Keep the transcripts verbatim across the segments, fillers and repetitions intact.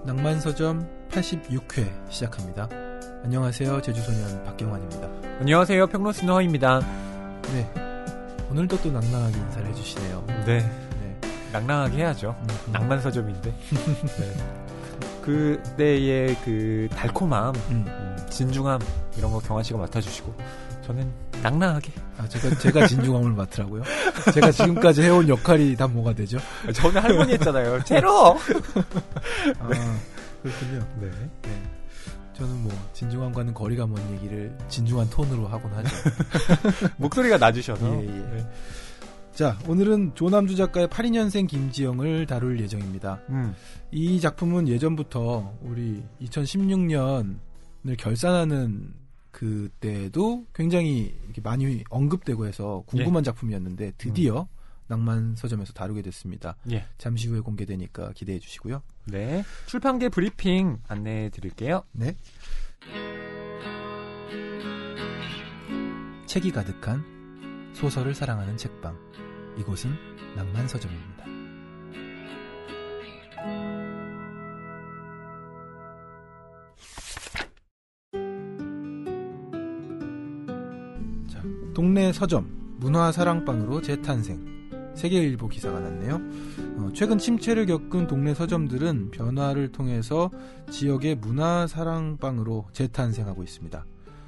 낭만서점 팔십육 회 시작합니다. 안녕하세요. 제주소년 박경환입니다. 안녕하세요. 평론스너 허입니다. 네, 오늘도 또 낭낭하게 인사를 해주시네요. 네, 네. 낭낭하게 해야죠. 음, 낭만서점인데. 네. 그때의 그 달콤함, 음. 음, 진중함 이런 거 경환 씨가 맡아주시고 저는 낭낭하게. 아, 제가 제가 진중함을 맡으라고요? 제가 지금까지 해온 역할이 다 뭐가 되죠? 저는 할머니 했잖아요. 제로. 아, 그렇군요. 네. 네. 저는 뭐 진중함과는 거리가 먼 얘기를 진중한 톤으로 하곤 하죠. 목소리가 낮으셔서. 예, 예. 네. 자, 오늘은 조남주 작가의 팔십이 년생 김지영을 다룰 예정입니다. 음. 이 작품은 예전부터 우리 이천십육 년을 결산하는 그때도 굉장히 이렇게 많이 언급되고 해서 궁금한 예. 작품이었는데 드디어 음. 낭만서점에서 다루게 됐습니다. 예. 잠시 후에 공개되니까 기대해 주시고요. 네, 출판계 브리핑 안내해 드릴게요. 네. 책이 가득한 소설을 사랑하는 책방. 이곳은 낭만서점입니다. 자, 동네 서점 문화사랑방으로 재탄생. 세계일보 기사가 났네요. 어, 최근 침체를 겪은 동네 서점들은 변화를 통해서 지역의 문화사랑방으로 재탄생하고 있습니다.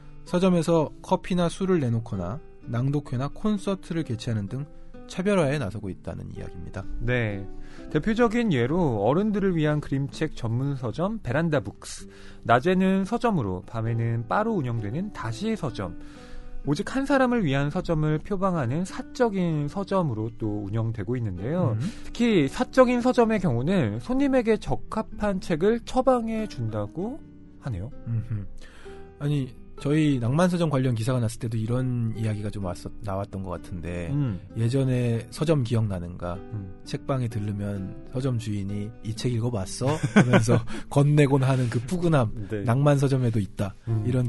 서점에서 커피나 술을 내놓거나 낭독회나 콘서트를 개최하는 등 차별화에 나서고 있다는 이야기입니다. 네, 대표적인 예로 어른들을 위한 그림책 전문 서점 베란다 북스, 낮에는 서점으로 밤에는 바로 운영되는 다시 서점, 오직 한 사람을 위한 서점을 표방하는 사적인 서점으로 또 운영되고 있는데요. 음. 특히 사적인 서점의 경우는 손님에게 적합한 책을 처방해 준다고 하네요. 음흠. 아니, 저희 낭만서점 관련 기사가 났을 때도 이런 이야기가 좀 왔었, 나왔던 것 같은데 음. 예전에 서점 기억나는가? 음. 책방에 들르면 서점 주인이 이 책 읽어봤어? 하면서 건네곤 하는 그 푸근함. 네. 낭만서점에도 있다. 음. 이런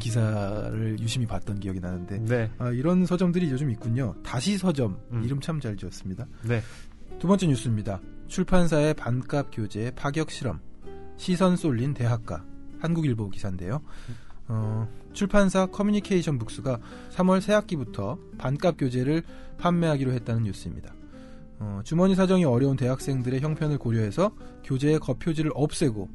기사를 유심히 봤던 기억이 나는데 네. 아, 이런 서점들이 요즘 있군요. 다시 서점. 음. 이름 참 잘 지었습니다. 네. 두 번째 뉴스입니다. 출판사의 반값 교재 파격 실험. 시선 쏠린 대학가. 한국일보 기사인데요. 음. 어, 출판사 커뮤니케이션 북스가 삼월 새학기부터 반값 교재를 판매하기로 했다는 뉴스입니다. 어, 주머니 사정이 어려운 대학생들의 형편을 고려해서 교재의 겉표지를 없애고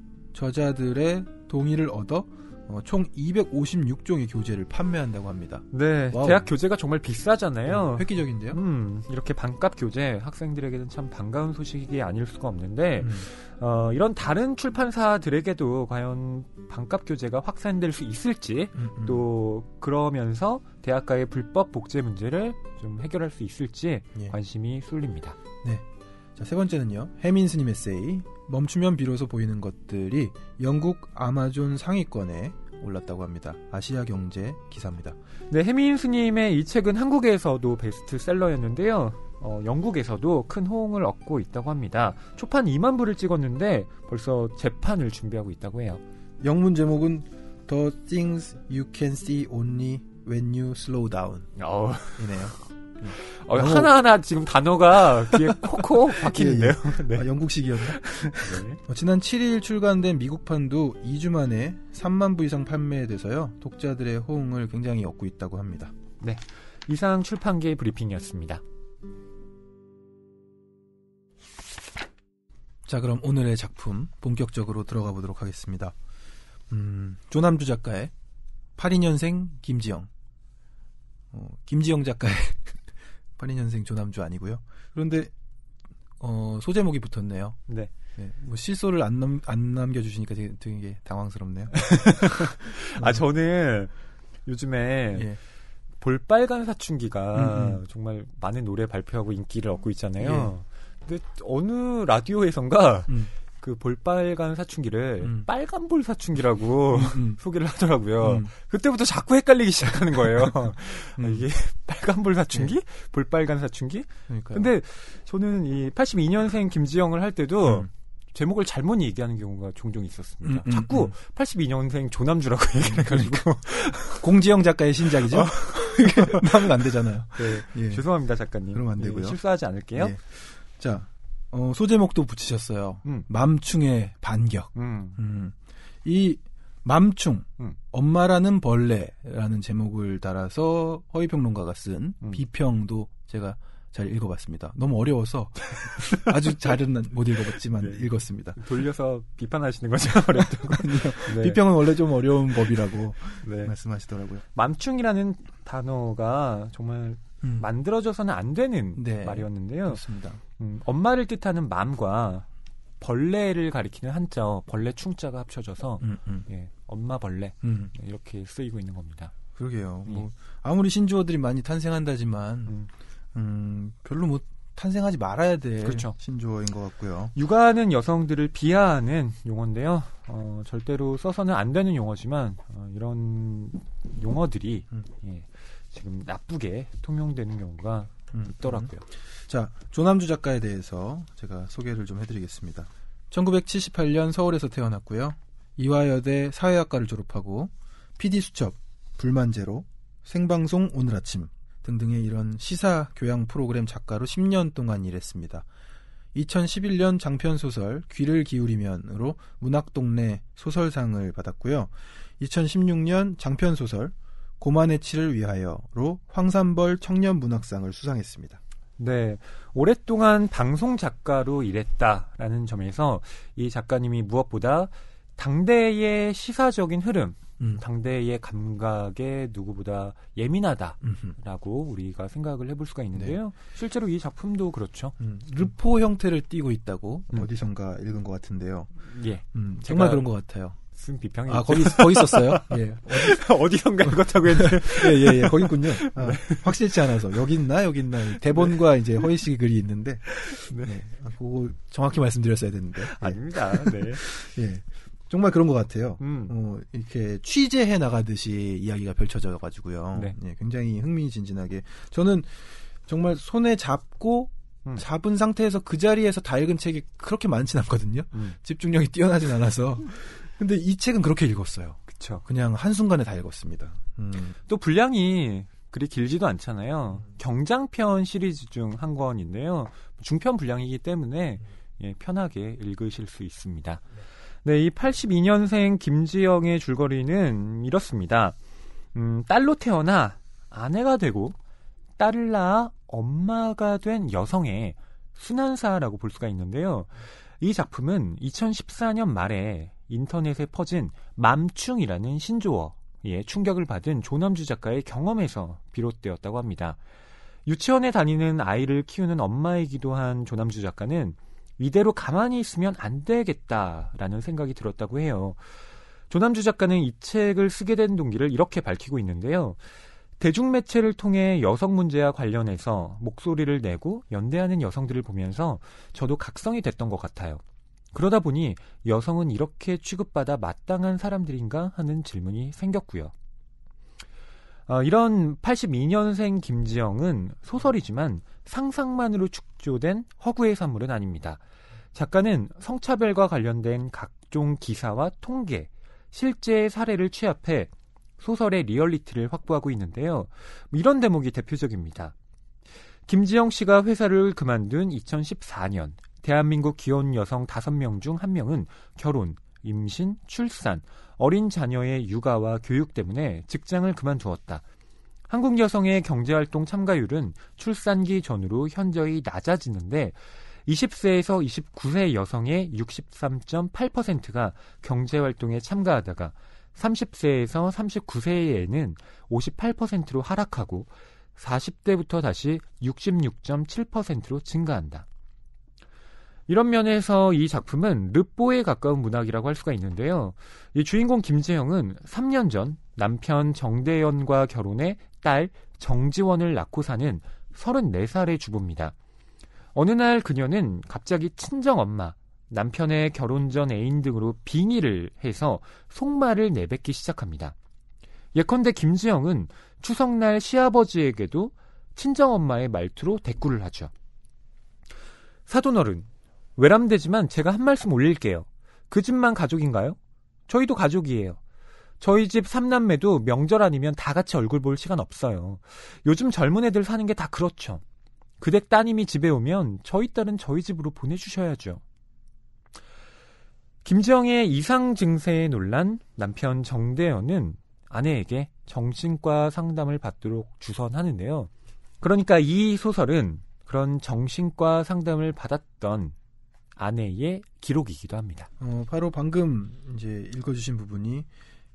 저자들의 동의를 얻어 어, 총 이백오십육 종의 교재를 판매한다고 합니다. 네, 와우. 대학 교재가 정말 비싸잖아요. 음, 획기적인데요? 음, 이렇게 반값 교재, 학생들에게는 참 반가운 소식이 아닐 수가 없는데 음. 어, 이런 다른 출판사들에게도 과연 반값 교재가 확산될 수 있을지 음, 음. 또 그러면서 대학가의 불법 복제 문제를 좀 해결할 수 있을지 예. 관심이 쏠립니다. 네. 자, 세 번째는요. 해민 스님 에세이 멈추면 비로소 보이는 것들이 영국 아마존 상위권에 올랐다고 합니다. 아시아경제 기사입니다. 네, 해민 스님의 이 책은 한국에서도 베스트셀러였는데요. 어, 영국에서도 큰 호응을 얻고 있다고 합니다. 초판 이만 부를 찍었는데 벌써 재판을 준비하고 있다고 해요. 영문 제목은 The Things You Can See Only When You Slow Down 어. 이네요. 어, 하나하나 지금 단어가 귀에 콕콕 박히는데요. 예, 예. 네. 아, 영국식이었나? 네. 어, 지난 칠 일 출간된 미국판도 이 주 만에 삼만 부 이상 판매돼서요. 독자들의 호응을 굉장히 얻고 있다고 합니다. 네, 이상 출판계 브리핑이었습니다. 자, 그럼 오늘의 작품 본격적으로 들어가 보도록 하겠습니다. 음, 조남주 작가의 팔십이 년생 김지영. 어, 김지영 작가의 팔십이 년생 조남주 아니고요. 그런데 어, 소제목이 붙었네요. 네. 네. 뭐 실소를 안, 남, 안 남겨주시니까 되게, 되게 당황스럽네요. 아, 저는 요즘에 예. 볼빨간 사춘기가 음음. 정말 많은 노래 발표하고 인기를 얻고 있잖아요. 예. 근데 어느 라디오에선가 음. 그 볼빨간 사춘기를 음. 빨간볼 사춘기라고 음. 소개를 하더라고요. 음. 그때부터 자꾸 헷갈리기 시작하는 거예요. 음. 아, 이게 빨간볼 사춘기? 네. 볼빨간 사춘기? 그러니까요. 근데 저는 이 팔십이 년생 김지영을 할 때도 음. 제목을 잘못 얘기하는 경우가 종종 있었습니다. 음, 음, 자꾸 음. 팔십이 년생 조남주라고 얘기를 해가지고. 공지영 작가의 신작이죠? 어. 하면 안 되잖아요. 네. 예. 죄송합니다, 작가님. 그러면 안 되고요. 예, 실수하지 않을게요. 예. 자, 어, 소제목도 붙이셨어요. 음. 맘충의 반격. 음. 음. 이 맘충, 음. 엄마라는 벌레라는 제목을 달아서 허위평론가가 쓴 음. 비평도 제가 잘 읽어봤습니다. 너무 어려워서 아주 잘은 못 읽어봤지만 네. 읽었습니다. 돌려서 비판하시는 거죠? 어렵다고요. 네. 비평은 원래 좀 어려운 법이라고 네. 말씀하시더라고요. 맘충이라는 단어가 정말 음. 만들어져서는 안 되는 네. 말이었는데요. 그렇습니다. 음, 엄마를 뜻하는 맘과 벌레를 가리키는 한자, 벌레 충자가 합쳐져서 음, 음. 예, 엄마 벌레 음. 이렇게 쓰이고 있는 겁니다. 그러게요. 예. 뭐 아무리 신조어들이 많이 탄생한다지만 음. 음, 별로 뭐 탄생하지 말아야 될 그렇죠. 신조어인 것 같고요. 육아하는 여성들을 비하하는 용어인데요. 어, 절대로 써서는 안 되는 용어지만 어, 이런 용어들이 음. 예, 지금 나쁘게 통용되는 경우가 음, 있더라고요. 음. 자, 조남주 작가에 대해서 제가 소개를 좀 해드리겠습니다. 천구백칠십팔 년 서울에서 태어났고요. 이화여대 사회학과를 졸업하고 피디수첩, 불만제로, 생방송 오늘 아침 등등의 이런 시사 교양 프로그램 작가로 십 년 동안 일했습니다. 이천십일 년 장편소설 귀를 기울이면으로 문학동네 소설상을 받았고요. 이천십육 년 장편소설 고만의 치를 위하여로 황산벌 청년문학상을 수상했습니다. 네, 오랫동안 방송 작가로 일했다라는 점에서 이 작가님이 무엇보다 당대의 시사적인 흐름, 음. 당대의 감각에 누구보다 예민하다라고 음흠. 우리가 생각을 해볼 수가 있는데요. 네. 실제로 이 작품도 그렇죠. 음. 르포 형태를 띠고 있다고 음. 어디선가 읽은 것 같은데요. 예, 음, 정말 그런 것 같아요. 쓴 비평이 아 거기 거기 썼어요? 예. 어디, 어디선가 읽었다고 했는데 예예예 예, 예, 거긴군요. 아, 네. 확실치 않아서 여기 있나 여기 있나 대본과 네. 이제 허희 씨 글이 있는데 네. 네. 아, 그거 정확히 말씀드렸어야 됐는데 예. 아닙니다. 네. 예. 정말 그런 것 같아요. 음. 어, 이렇게 취재해 나가듯이 이야기가 펼쳐져 가지고요. 네. 예, 굉장히 흥미진진하게 저는 정말 손에 잡고 음. 잡은 상태에서 그 자리에서 다 읽은 책이 그렇게 많진 않거든요. 음. 집중력이 뛰어나진 않아서. 근데 이 책은 그렇게 읽었어요. 그쵸. 그냥 한순간에 다 읽었습니다. 음. 또 분량이 그리 길지도 않잖아요. 경장편 시리즈 중 한 권인데요. 중편 분량이기 때문에 예, 편하게 읽으실 수 있습니다. 네, 이 팔십이 년생 김지영의 줄거리는 이렇습니다. 음, 딸로 태어나 아내가 되고 딸을 낳아 엄마가 된 여성의 순환사라고 볼 수가 있는데요. 이 작품은 이천십사 년 말에 인터넷에 퍼진 맘충이라는 신조어에 충격을 받은 조남주 작가의 경험에서 비롯되었다고 합니다. 유치원에 다니는 아이를 키우는 엄마이기도 한 조남주 작가는 이대로 가만히 있으면 안 되겠다라는 생각이 들었다고 해요. 조남주 작가는 이 책을 쓰게 된 동기를 이렇게 밝히고 있는데요. 대중매체를 통해 여성 문제와 관련해서 목소리를 내고 연대하는 여성들을 보면서 저도 각성이 됐던 것 같아요. 그러다 보니 여성은 이렇게 취급받아 마땅한 사람들인가 하는 질문이 생겼고요. 어, 이런 팔십이 년생 김지영은 소설이지만 상상만으로 축조된 허구의 산물은 아닙니다. 작가는 성차별과 관련된 각종 기사와 통계, 실제 사례를 취합해 소설의 리얼리티를 확보하고 있는데요. 이런 대목이 대표적입니다. 김지영 씨가 회사를 그만둔 이천십사 년 대한민국 기혼 여성 다섯 명 중 한 명은 결혼, 임신, 출산, 어린 자녀의 육아와 교육 때문에 직장을 그만두었다. 한국 여성의 경제활동 참가율은 출산기 전후로 현저히 낮아지는데 이십 세에서 이십구 세 여성의 육십삼 점 팔 퍼센트가 경제활동에 참가하다가 삼십 세에서 삼십구 세에는 오십팔 퍼센트로 하락하고 사십 대부터 다시 육십육 점 칠 퍼센트로 증가한다. 이런 면에서 이 작품은 르뽀에 가까운 문학이라고 할 수가 있는데요. 이 주인공 김재영은 삼 년 전 남편 정대현과 결혼해 딸 정지원을 낳고 사는 서른네 살의 주부입니다. 어느 날 그녀는 갑자기 친정엄마, 남편의 결혼 전 애인 등으로 빙의를 해서 속말을 내뱉기 시작합니다. 예컨대 김지영은 추석날 시아버지에게도 친정엄마의 말투로 대꾸를 하죠. 사돈어른, 외람되지만 제가 한 말씀 올릴게요. 그 집만 가족인가요? 저희도 가족이에요. 저희 집 삼남매도 명절 아니면 다 같이 얼굴 볼 시간 없어요. 요즘 젊은 애들 사는 게 다 그렇죠. 그댁 따님이 집에 오면 저희 딸은 저희 집으로 보내주셔야죠. 김지영의 이상 증세에 놀란 남편 정대현은 아내에게 정신과 상담을 받도록 주선하는데요. 그러니까 이 소설은 그런 정신과 상담을 받았던 아내의 기록이기도 합니다. 어, 바로 방금 이제 읽어주신 부분이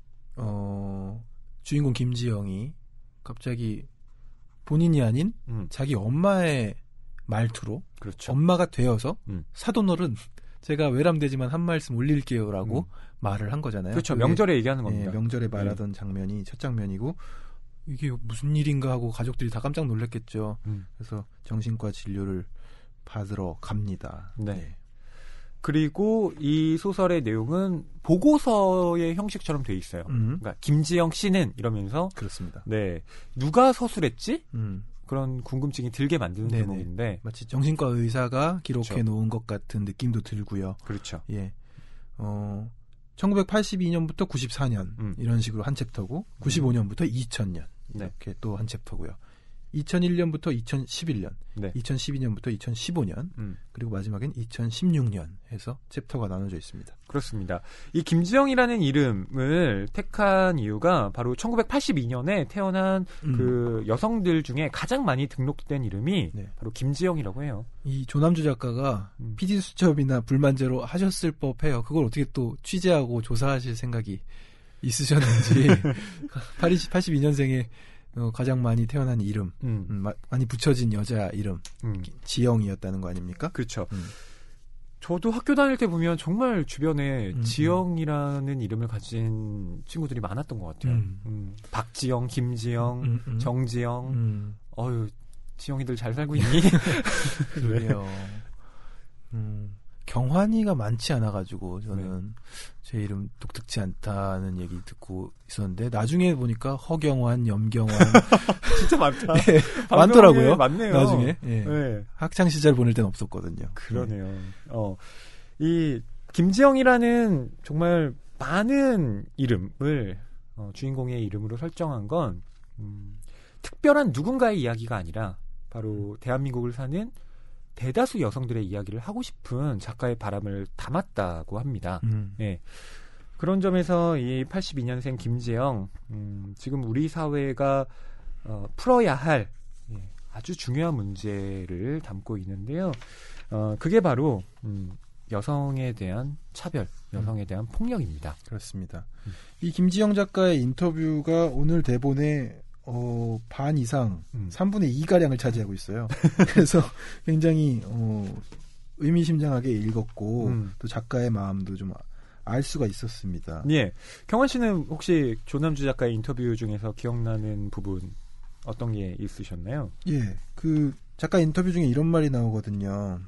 어, 주인공 김지영이 갑자기 본인이 아닌 음. 자기 엄마의 말투로 그렇죠. 엄마가 되어서 음. 사돈어른 제가 외람되지만 한 말씀 올릴게요라고 음. 말을 한 거잖아요. 그렇죠. 명절에 얘기하는 겁니다. 예, 명절에 말하던 네. 장면이 첫 장면이고 이게 무슨 일인가 하고 가족들이 다 깜짝 놀랐겠죠. 음. 그래서 정신과 진료를 받으러 갑니다. 네. 네. 그리고 이 소설의 내용은 보고서의 형식처럼 돼 있어요. 음. 그러니까 김지영 씨는 이러면서 그렇습니다. 네, 누가 서술했지? 음. 그런 궁금증이 들게 만드는 네네. 대목인데 마치 정신과 의사가 기록해 그렇죠. 놓은 것 같은 느낌도 들고요. 그렇죠. 예, 어, 천구백팔십이 년부터 구십사 년 음. 이런 식으로 한 챕터고 구십오 년부터 음. 이천 년 네. 이렇게 또 한 챕터고요. 이천일 년부터 이천십일 년, 네. 이천십이 년부터 이천십오 년, 음. 그리고 마지막엔 이천십육 년 해서 챕터가 나눠져 있습니다. 그렇습니다. 이 김지영이라는 이름을 택한 이유가 바로 천구백팔십이 년에 태어난 음. 그 여성들 중에 가장 많이 등록된 이름이 네. 바로 김지영이라고 해요. 이 조남주 작가가 음. 피디수첩이나 불만제로 하셨을 법해요. 그걸 어떻게 또 취재하고 조사하실 생각이 있으셨는지 팔십이 년생의 어, 가장 많이 태어난 이름, 음. 음, 마, 많이 붙여진 여자 이름, 음. 지영이었다는 거 아닙니까? 그렇죠. 음. 저도 학교 다닐 때 보면 정말 주변에 음, 지영이라는 음. 이름을 가진 친구들이 많았던 것 같아요. 음. 음. 박지영, 김지영, 음, 음. 정지영. 음. 어휴, 지영이들 잘 살고 있니? 그래요. 음. 경환이가 많지 않아가지고 저는 네. 제 이름 독특치 않다는 얘기 듣고 있었는데 나중에 보니까 허경환, 염경환 진짜 많다. 네, 많더라고요. 많네요. 나중에 예. 네. 학창 시절 보낼 땐 없었거든요. 그러네요. 네. 어, 이 김지영이라는 정말 많은 이름을 어, 주인공의 이름으로 설정한 건 음, 특별한 누군가의 이야기가 아니라 바로 대한민국을 사는 대다수 여성들의 이야기를 하고 싶은 작가의 바람을 담았다고 합니다. 음. 예. 그런 점에서 이 팔십이 년생 김지영, 음, 지금 우리 사회가 어, 풀어야 할 예, 아주 중요한 문제를 담고 있는데요. 어, 그게 바로 음, 여성에 대한 차별, 여성에 대한 폭력입니다. 그렇습니다. 음. 이 김지영 작가의 인터뷰가 오늘 대본에 어, 반 이상, 음. 삼분의 이가량을 차지하고 있어요. 그래서 굉장히, 어, 의미심장하게 읽었고, 음. 또 작가의 마음도 좀 알 수가 있었습니다. 예. 경환 씨는 혹시 조남주 작가의 인터뷰 중에서 기억나는 부분 어떤 게 있으셨나요? 예. 그, 작가 인터뷰 중에 이런 말이 나오거든요.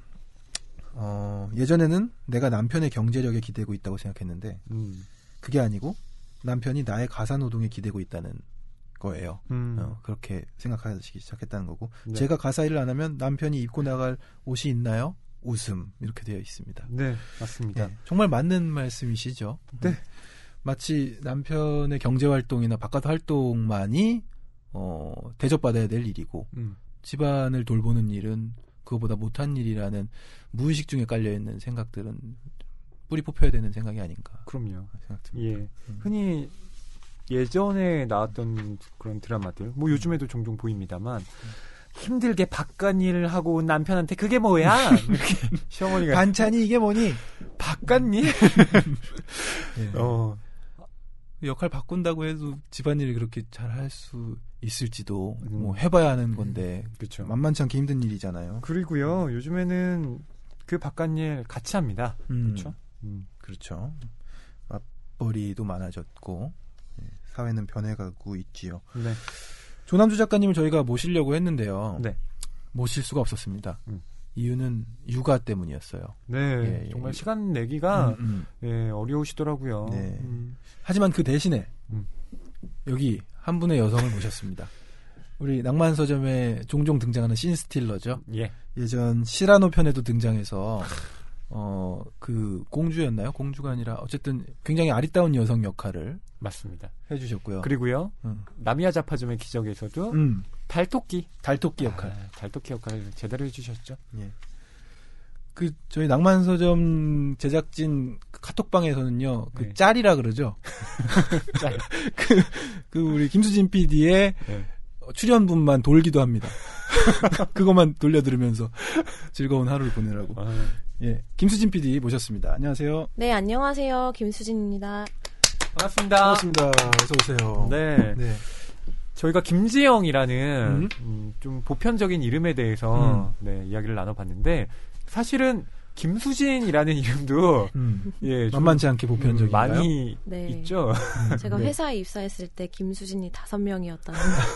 어, 예전에는 내가 남편의 경제력에 기대고 있다고 생각했는데, 음. 그게 아니고, 남편이 나의 가사노동에 기대고 있다는 거예요. 음. 어, 그렇게 생각하기 시작했다는 거고 네. 제가 가사 일을 안 하면 남편이 입고 나갈 옷이 있나요? 웃음 이렇게 되어 있습니다. 네, 맞습니다. 네, 정말 맞는 말씀이시죠. 네. 음, 마치 남편의 경제활동이나 바깥 활동만이 어, 대접받아야 될 일이고 음. 집안을 돌보는 일은 그거보다 못한 일이라는 무의식 중에 깔려있는 생각들은 뿌리 뽑혀야 되는 생각이 아닌가. 그럼요. 생각됩니다. 예. 음. 흔히 예전에 나왔던 그런 드라마들, 뭐 요즘에도 종종 보입니다만 힘들게 바깥일을 하고 남편한테 그게 뭐야? 이렇게 시어머니가 반찬이 이게 뭐니? 바깥일? 네. 어. 역할 바꾼다고 해도 집안일을 그렇게 잘 할 수 있을지도 음. 뭐 해봐야 하는 건데 그렇죠. 만만치 않게 힘든 일이잖아요. 그리고요 요즘에는 그 바깥일 같이 합니다. 음. 그렇죠? 음. 그렇죠. 맞벌이도 많아졌고 사회는 변해가고 있지요. 네. 조남주 작가님을 저희가 모시려고 했는데요. 네. 모실 수가 없었습니다. 음. 이유는 육아 때문이었어요. 네, 예, 정말 예. 시간 내기가 음, 음. 예, 어려우시더라고요. 네. 음. 하지만 그 대신에 음. 여기 한 분의 여성을 모셨습니다. 우리 낭만 서점에 종종 등장하는 신 스틸러죠. 예. 예전 시라노 편에도 등장해서 어, 그 공주였나요? 공주가 아니라 어쨌든 굉장히 아리따운 여성 역할을 맞습니다. 해주셨고요. 그리고요 음. 나미야 자파점의 기적에서도 음. 달토끼. 달토끼 역할. 아, 달토끼 역할을 제대로 해주셨죠. 예. 그 저희 낭만서점 제작진 카톡방에서는요, 그 네. 짤이라 그러죠. 짤. 그, 그 우리 김수진 피디의 네. 출연분만 돌기도 합니다. 그것만 돌려 들으면서 즐거운 하루를 보내라고. 아. 예, 김수진 피디 모셨습니다. 안녕하세요. 네, 안녕하세요. 김수진입니다. 반갑습니다. 반갑습니다. 어서 오세요. 네. 네. 저희가 김지영이라는 음? 음, 좀 보편적인 이름에 대해서 음. 네, 이야기를 나눠봤는데 사실은 김수진이라는 이름도 음. 예, 만만치 않게 보편적인가요? 음, 많이 네. 있죠. 제가 네. 회사에 입사했을 때 김수진이 다섯 명이었다는.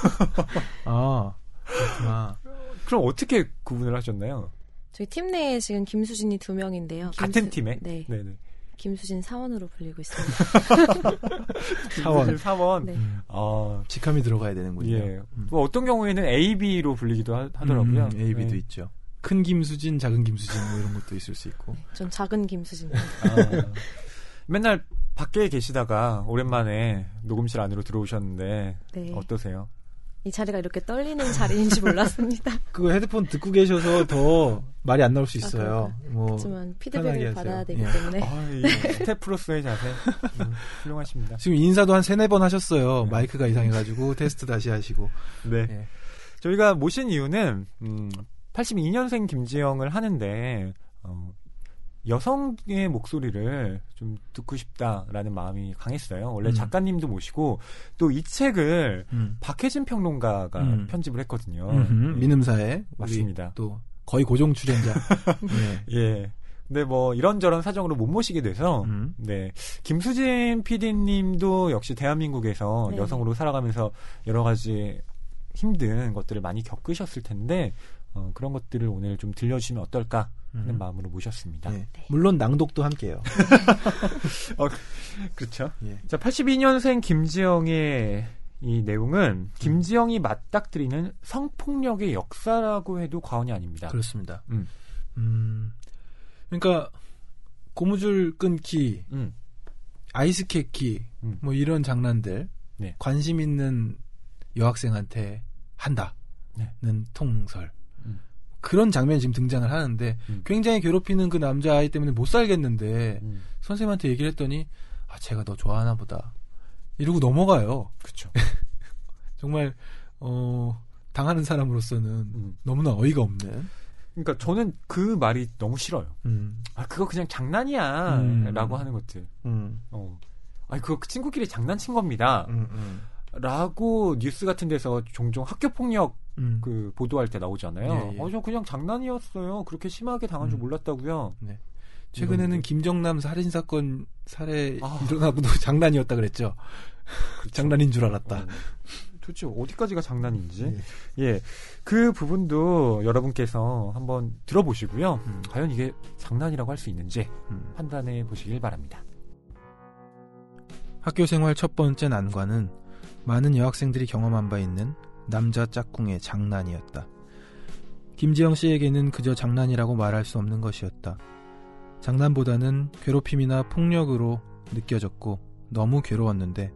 아, 그렇구나. 그럼 어떻게 구분을 하셨나요? 저희 팀 내에 지금 김수진이 두 명인데요. 같은 김수... 팀에? 네. 네네. 김수진 사원으로 불리고 있습니다. 사원. 사원. 네. 아, 직함이 들어가야 되는군요. 예. 음. 뭐 어떤 경우에는 에이비로 불리기도 하, 하더라고요. 음, 에이비도 네. 있죠. 큰 김수진, 작은 김수진 뭐 이런 것도 있을 수 있고. 네, 전 작은 김수진입니다. 아, 맨날 밖에 계시다가 오랜만에 녹음실 안으로 들어오셨는데 네. 어떠세요? 이 자리가 이렇게 떨리는 자리인지 몰랐습니다. 그 헤드폰 듣고 계셔서 더 말이 안 나올 수 있어요. 아, 뭐 그렇지만 피드백을 받아야 되기 예. 때문에. 아, 이 스태프로서의 자세 음, 훌륭하십니다. 지금 인사도 한 세네 번 하셨어요. 네. 마이크가 이상해가지고 테스트 다시 하시고. 네. 예. 저희가 모신 이유는 음, 팔십이 년생 김지영을 하는데 어, 여성의 목소리를 좀 듣고 싶다라는 마음이 강했어요. 원래 음. 작가님도 모시고 또 이 책을 음. 박혜진 평론가가 음. 편집을 했거든요. 네. 민음사에 맞습니다. 또 거의 고정 출연자. 네. 예. 근데 뭐 이런저런 사정으로 못 모시게 돼서 음. 네 김수진 피디님도 역시 대한민국에서 네. 여성으로 살아가면서 여러 가지 힘든 것들을 많이 겪으셨을 텐데 어, 그런 것들을 오늘 좀 들려주시면 어떨까 하는 음. 마음으로 모셨습니다. 네. 네. 물론 낭독도 함께요. 어, 그렇죠. 예. 자, 팔십이 년생 김지영의 이 내용은 김지영이 맞닥뜨리는 성폭력의 역사라고 해도 과언이 아닙니다. 그렇습니다. 음. 음, 그러니까 고무줄 끊기, 음. 아이스케키, 음. 뭐 이런 장난들 네. 관심 있는 여학생한테 한다는 네. 통설. 음. 그런 장면이 지금 등장을 하는데 음. 굉장히 괴롭히는 그 남자아이 때문에 못 살겠는데 음. 선생님한테 얘기를 했더니 아 제가 너 좋아하나 보다 이러고 넘어가요. 그렇죠. 정말 어, 당하는 사람으로서는 음. 너무나 어이가 없는. 그러니까 저는 그 말이 너무 싫어요. 음. 아 그거 그냥 장난이야 음. 라고 하는 것들. 음. 어. 아 그거 친구끼리 장난친 겁니다. 음, 음. 라고 뉴스 같은 데서 종종 학교 폭력 음. 그 보도할 때 나오잖아요. 예, 예. 어, 저 그냥 장난이었어요. 그렇게 심하게 당한 줄 음. 몰랐다고요. 네. 최근에는 김정남 살인 사건 살해 아. 일어나고도 장난이었다 그랬죠. 장난인 줄 알았다. 어. 도대체 어디까지가 장난인지. 예. 예. 그 부분도 여러분께서 한번 들어보시고요. 음. 과연 이게 장난이라고 할 수 있는지 음. 판단해 보시길 바랍니다. 학교 생활 첫 번째 난관은 많은 여학생들이 경험한 바 있는 남자 짝꿍의 장난이었다. 김지영 씨에게는 그저 장난이라고 말할 수 없는 것이었다. 장난보다는 괴롭힘이나 폭력으로 느껴졌고 너무 괴로웠는데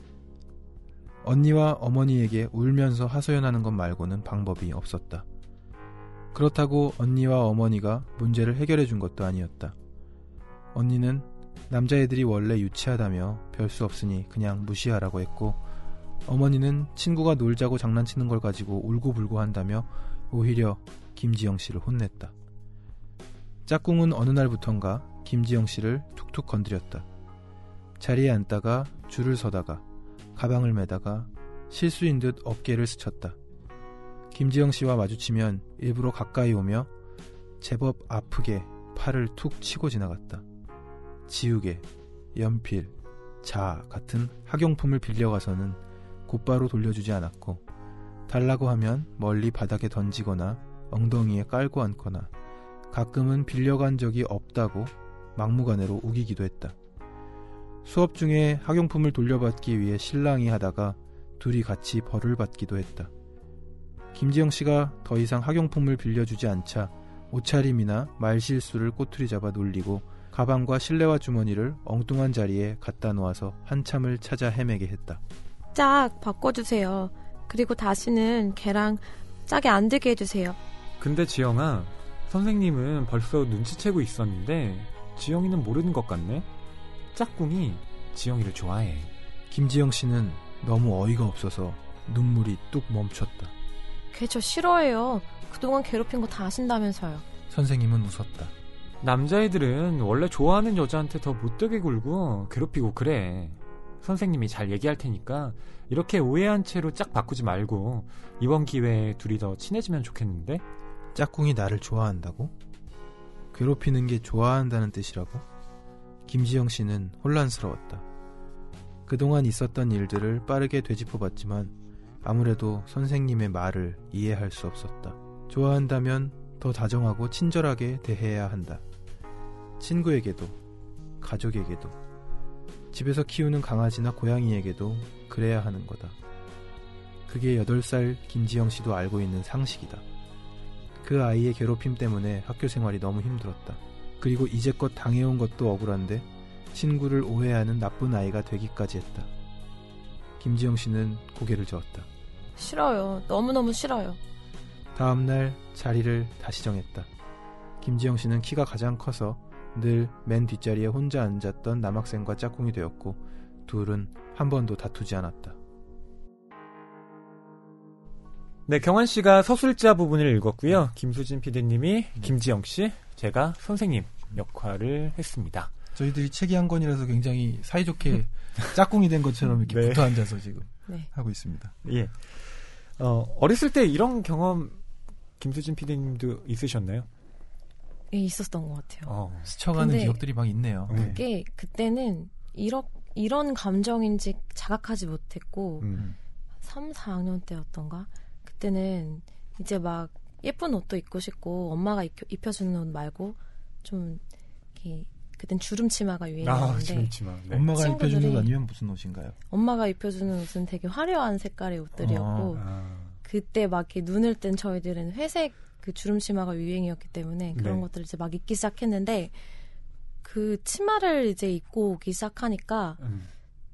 언니와 어머니에게 울면서 하소연하는 것 말고는 방법이 없었다. 그렇다고 언니와 어머니가 문제를 해결해 준 것도 아니었다. 언니는 남자애들이 원래 유치하다며 별 수 없으니 그냥 무시하라고 했고 어머니는 친구가 놀자고 장난치는 걸 가지고 울고불고 한다며 오히려 김지영 씨를 혼냈다. 짝꿍은 어느 날부턴가 김지영 씨를 툭툭 건드렸다. 자리에 앉다가 줄을 서다가 가방을 메다가 실수인 듯 어깨를 스쳤다. 김지영 씨와 마주치면 일부러 가까이 오며 제법 아프게 팔을 툭 치고 지나갔다. 지우개, 연필, 자 같은 학용품을 빌려가서는 곧바로 돌려주지 않았고 달라고 하면 멀리 바닥에 던지거나 엉덩이에 깔고 앉거나 가끔은 빌려간 적이 없다고 막무가내로 우기기도 했다. 수업 중에 학용품을 돌려받기 위해 실랑이 하다가 둘이 같이 벌을 받기도 했다. 김지영 씨가 더 이상 학용품을 빌려주지 않자 옷차림이나 말실수를 꼬투리 잡아 놀리고 가방과 실내화 주머니를 엉뚱한 자리에 갖다 놓아서 한참을 찾아 헤매게 했다. 짝 바꿔주세요. 그리고 다시는 걔랑 짝이 안 되게 해주세요. 근데 지영아, 선생님은 벌써 눈치채고 있었는데 지영이는 모르는 것 같네. 짝꿍이 지영이를 좋아해. 김지영 씨는 너무 어이가 없어서 눈물이 뚝 멈췄다. 걔 저 싫어해요. 그동안 괴롭힌 거 다 아신다면서요. 선생님은 웃었다. 남자애들은 원래 좋아하는 여자한테 더 못되게 굴고 괴롭히고 그래. 선생님이 잘 얘기할 테니까 이렇게 오해한 채로 짝 바꾸지 말고 이번 기회에 둘이 더 친해지면 좋겠는데? 짝꿍이 나를 좋아한다고? 괴롭히는 게 좋아한다는 뜻이라고? 김지영 씨는 혼란스러웠다. 그동안 있었던 일들을 빠르게 되짚어봤지만 아무래도 선생님의 말을 이해할 수 없었다. 좋아한다면 더 다정하고 친절하게 대해야 한다. 친구에게도, 가족에게도, 집에서 키우는 강아지나 고양이에게도 그래야 하는 거다. 그게 여덟 살 김지영 씨도 알고 있는 상식이다. 그 아이의 괴롭힘 때문에 학교 생활이 너무 힘들었다. 그리고 이제껏 당해온 것도 억울한데 친구를 오해하는 나쁜 아이가 되기까지 했다. 김지영 씨는 고개를 저었다. 싫어요. 너무너무 싫어요. 다음날 자리를 다시 정했다. 김지영 씨는 키가 가장 커서 늘 맨 뒷자리에 혼자 앉았던 남학생과 짝꿍이 되었고 둘은 한 번도 다투지 않았다. 네, 경환 씨가 서술자 부분을 읽었고요. 김수진 피디님이 김지영 씨, 제가 선생님 역할을 했습니다. 저희들이 책이 한 권이라서 굉장히 사이좋게 짝꿍이 된 것처럼 이렇게 네. 붙어 앉아서 지금 네. 하고 있습니다. 예. 어, 어렸을 때 이런 경험 김수진 피디님도 있으셨나요? 예, 있었던 것 같아요. 어. 스쳐가는 기억들이 막 있네요. 그게 네. 그때는 이러, 이런 감정인지 자각하지 못했고 음. 삼, 사 학년 때였던가? 그때는 이제 막 예쁜 옷도 입고 싶고 엄마가 입혀, 입혀주는 옷 말고 좀 이렇게 그땐 주름 치마가 유행이었는데 아, 주름 치마. 네. 엄마가 입혀주는 옷 아니면 무슨 옷인가요? 엄마가 입혀주는 옷은 되게 화려한 색깔의 옷들이었고 아. 그때 막 이렇게 눈을 뜬 저희들은 회색 그 주름 치마가 유행이었기 때문에 그런 네. 것들을 이제 막 입기 시작했는데 그 치마를 이제 입고 오기 시작하니까 음.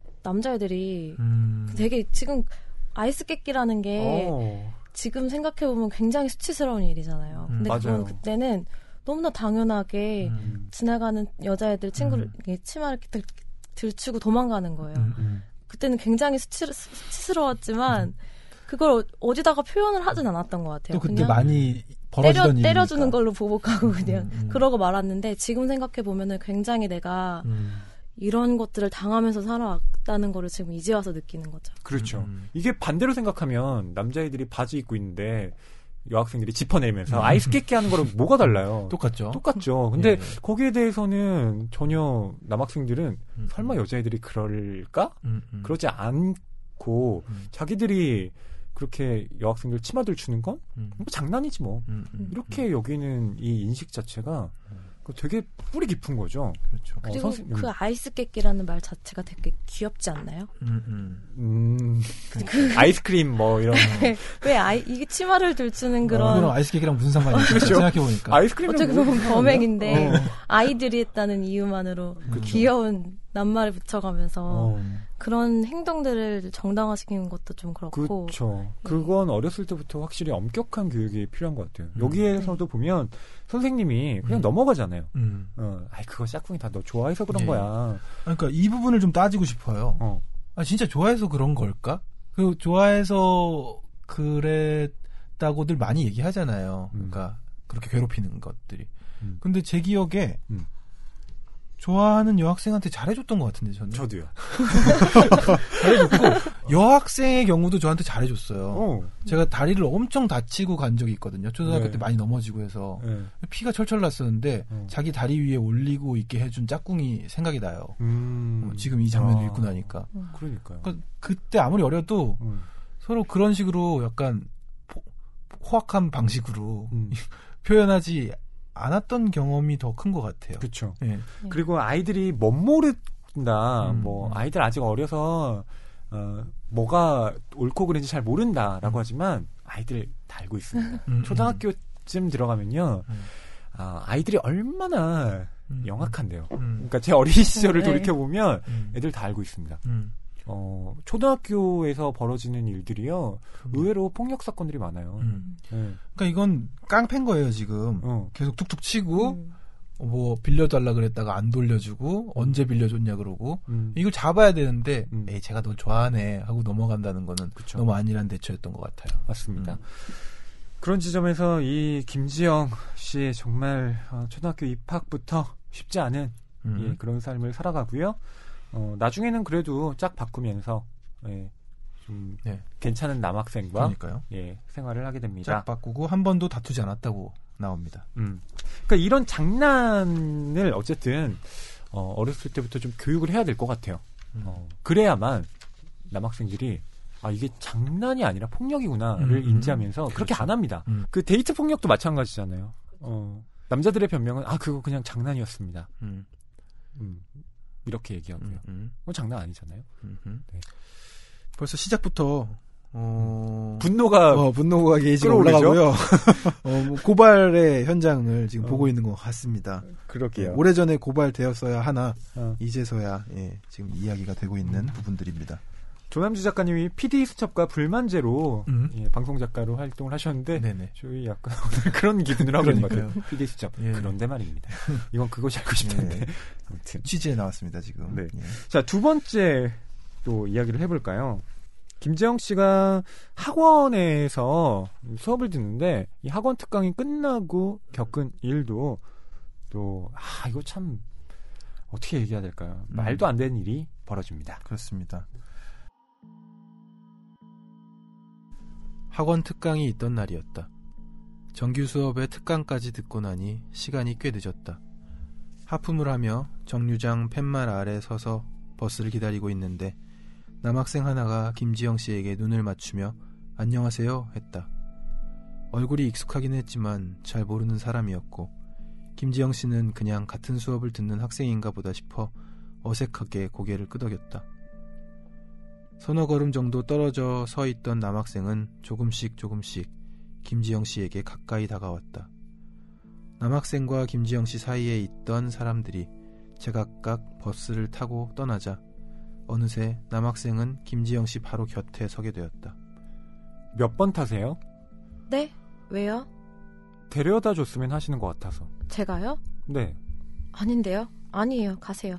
남자애들이 음. 되게 지금 아이스 깨끼라는 게 오. 지금 생각해보면 굉장히 수치스러운 일이잖아요. 음, 근데 맞아요. 그건 그때는 너무나 당연하게 음. 지나가는 여자애들 친구를 음. 이렇게 치마를 이렇게 들, 들치고 도망가는 거예요. 음, 음. 그때는 굉장히 수치, 수치스러웠지만 그걸 어디다가 표현을 하진 않았던 것 같아요. 또 그때 그냥 많이 벌어지던 때려, 일이니까. 때려주는 걸로 보복하고 그냥 음, 음. 그러고 말았는데 지금 생각해보면은 굉장히 내가 음. 이런 것들을 당하면서 살아왔다는 거를 지금 이제 와서 느끼는 거죠. 그렇죠. 음. 이게 반대로 생각하면 남자애들이 바지 입고 있는데 여학생들이 짚어내면서 음. 아이스 깨끼 하는 거랑 뭐가 달라요? 똑같죠. 똑같죠. 근데 예. 거기에 대해서는 전혀 남학생들은 음. 설마 여자애들이 그럴까? 음, 음. 그러지 않고 음. 자기들이 그렇게 여학생들 치마들 주는 건 음. 뭐 장난이지 뭐. 음, 음. 이렇게 여기는 이 인식 자체가 되게 뿌리 깊은 거죠. 그렇죠. 어, 그리고 선생- 그 아이스 깨끼라는 말 자체가 되게 귀엽지 않나요? 음, 음. 음, 아이스크림 뭐 이런. 왜 아이 이게 치마를 들추는 그런 그런 아이스 케이크랑 무슨 상관이 있을까 그렇죠. 생각해보니까. 아이스크림은 어떻게 뭐- 보면 범행인데 어. 아이들이 했다는 이유만으로 그렇죠. 귀여운 낱말을 붙여가면서 어, 그런 행동들을 정당화시키는 것도 좀 그렇고 그렇죠. 그건 어렸을 때부터 확실히 엄격한 교육이 필요한 것 같아요. 음. 여기에서도 보면 선생님이 그냥 음. 넘어가잖아요. 음. 어, 아이 그거 짝꿍이 다 너 좋아해서 그런 예. 거야. 그러니까 이 부분을 좀 따지고 싶어요. 어. 아, 진짜 좋아해서 그런 걸까? 그 좋아해서 그랬다고들 많이 얘기하잖아요. 음. 그러니까 그렇게 괴롭히는 것들이. 음. 근데 제 기억에 음. 좋아하는 여학생한테 잘해줬던 것 같은데 저는. 저도요. 잘해줬고 여학생의 경우도 저한테 잘해줬어요. 어. 제가 다리를 엄청 다치고 간 적이 있거든요. 초등학교 네. 때 많이 넘어지고 해서 네. 피가 철철 났었는데 어. 자기 다리 위에 올리고 있게 해준 짝꿍이 생각이 나요. 음. 어, 지금 이 장면을 아. 읽고 나니까. 그러니까요. 그러니까 그때 아무리 어려도 음. 서로 그런 식으로 약간 포, 호악한 방식으로 음. 표현하지 않았던 경험이 더 큰 것 같아요. 그렇죠. 예. 그리고 아이들이 못 모른다. 음, 뭐 음. 아이들 아직 어려서 어, 뭐가 옳고 그른지 잘 모른다라고 음. 하지만 아이들 다 알고 있습니다. 음, 초등학교쯤 들어가면요. 음. 아, 아이들이 얼마나 음. 영악한데요. 음. 그러니까 제 어린 시절을 네. 돌이켜 보면 음. 애들 다 알고 있습니다. 음. 어, 초등학교에서 벌어지는 일들이요. 음. 의외로 폭력 사건들이 많아요. 음. 네. 그러니까 이건 깡패인 거예요, 지금. 어. 계속 툭툭 치고 음. 뭐 빌려달라 그랬다가 안 돌려주고 음. 언제 빌려줬냐 그러고 음. 이걸 잡아야 되는데 음. 에이 제가 널 좋아하네 하고 넘어간다는 거는 그쵸. 너무 안일한 대처였던 것 같아요. 맞습니다. 음. 그런 지점에서 이 김지영 씨 정말 초등학교 입학부터 쉽지 않은 음. 예, 그런 삶을 살아가고요. 어, 나중에는 그래도 짝 바꾸면서 예, 좀 네. 괜찮은 남학생과 그러니까요. 예, 생활을 하게 됩니다. 짝 바꾸고 한 번도 다투지 않았다고 나옵니다. 음. 그러니까 이런 장난을 어쨌든 어, 어렸을 때부터 좀 교육을 해야 될 것 같아요. 음. 어, 그래야만 남학생들이 아 이게 장난이 아니라 폭력이구나를 음, 인지하면서 그렇죠. 그렇게 안 합니다. 음. 그 데이트 폭력도 마찬가지잖아요. 어, 남자들의 변명은 아 그거 그냥 장난이었습니다. 음. 음, 이렇게 얘기하고요. 음, 음. 어, 장난 아니잖아요. 네. 벌써 시작부터 어... 분노가 어, 분노가 게이지가 올라가고요. 어, 뭐 고발의 현장을 지금 어. 보고 있는 것 같습니다. 그렇게요. 오래전에 고발되었어야 하나 어. 이제서야 예, 지금 이야기가 되고 있는 음. 부분들입니다. 조남주 작가님이 피디 수첩과 불만제로 음. 예, 방송 작가로 활동을 하셨는데 네네. 저희 약간 오늘 그런 기분을 하고 있는 것 같아요. 피디 수첩. 예. 그런데 말입니다. 이건 그것이 알고 싶은데. 예. 아무튼 취재에 나왔습니다 지금. 네. 예. 자, 두 번째 또 이야기를 해볼까요? 김재영 씨가 학원에서 수업을 듣는데 이 학원 특강이 끝나고 겪은 일도 또 아 이거 참 어떻게 얘기해야 될까요? 음. 말도 안 되는 일이 벌어집니다. 그렇습니다. 학원 특강이 있던 날이었다. 정규 수업의 특강까지 듣고 나니 시간이 꽤 늦었다. 하품을 하며 정류장 팻말 아래 서서 버스를 기다리고 있는데 남학생 하나가 김지영 씨에게 눈을 맞추며 안녕하세요 했다. 얼굴이 익숙하긴 했지만 잘 모르는 사람이었고 김지영 씨는 그냥 같은 수업을 듣는 학생인가 보다 싶어 어색하게 고개를 끄덕였다. 서너 걸음 정도 떨어져 서 있던 남학생은 조금씩 조금씩 김지영 씨에게 가까이 다가왔다. 남학생과 김지영 씨 사이에 있던 사람들이 제각각 버스를 타고 떠나자 어느새 남학생은 김지영 씨 바로 곁에 서게 되었다. 몇 번 타세요? 네? 왜요? 데려다 줬으면 하시는 것 같아서. 제가요? 네. 아닌데요? 아니에요. 가세요.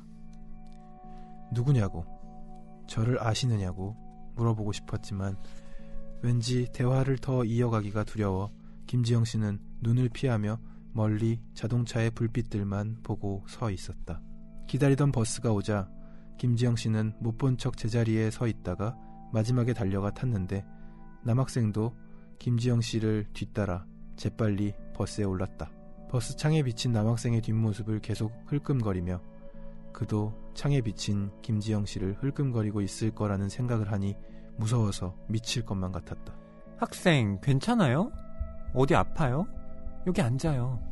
누구냐고, 저를 아시느냐고 물어보고 싶었지만 왠지 대화를 더 이어가기가 두려워 김지영 씨는 눈을 피하며 멀리 자동차의 불빛들만 보고 서 있었다. 기다리던 버스가 오자 김지영 씨는 못 본 척 제자리에 서 있다가 마지막에 달려가 탔는데 남학생도 김지영 씨를 뒤따라 재빨리 버스에 올랐다. 버스 창에 비친 남학생의 뒷모습을 계속 흘끔거리며 그도 창에 비친 김지영 씨를 흘끔거리고 있을 거라는 생각을 하니 무서워서 미칠 것만 같았다. 학생 괜찮아요? 어디 아파요? 여기 앉아요.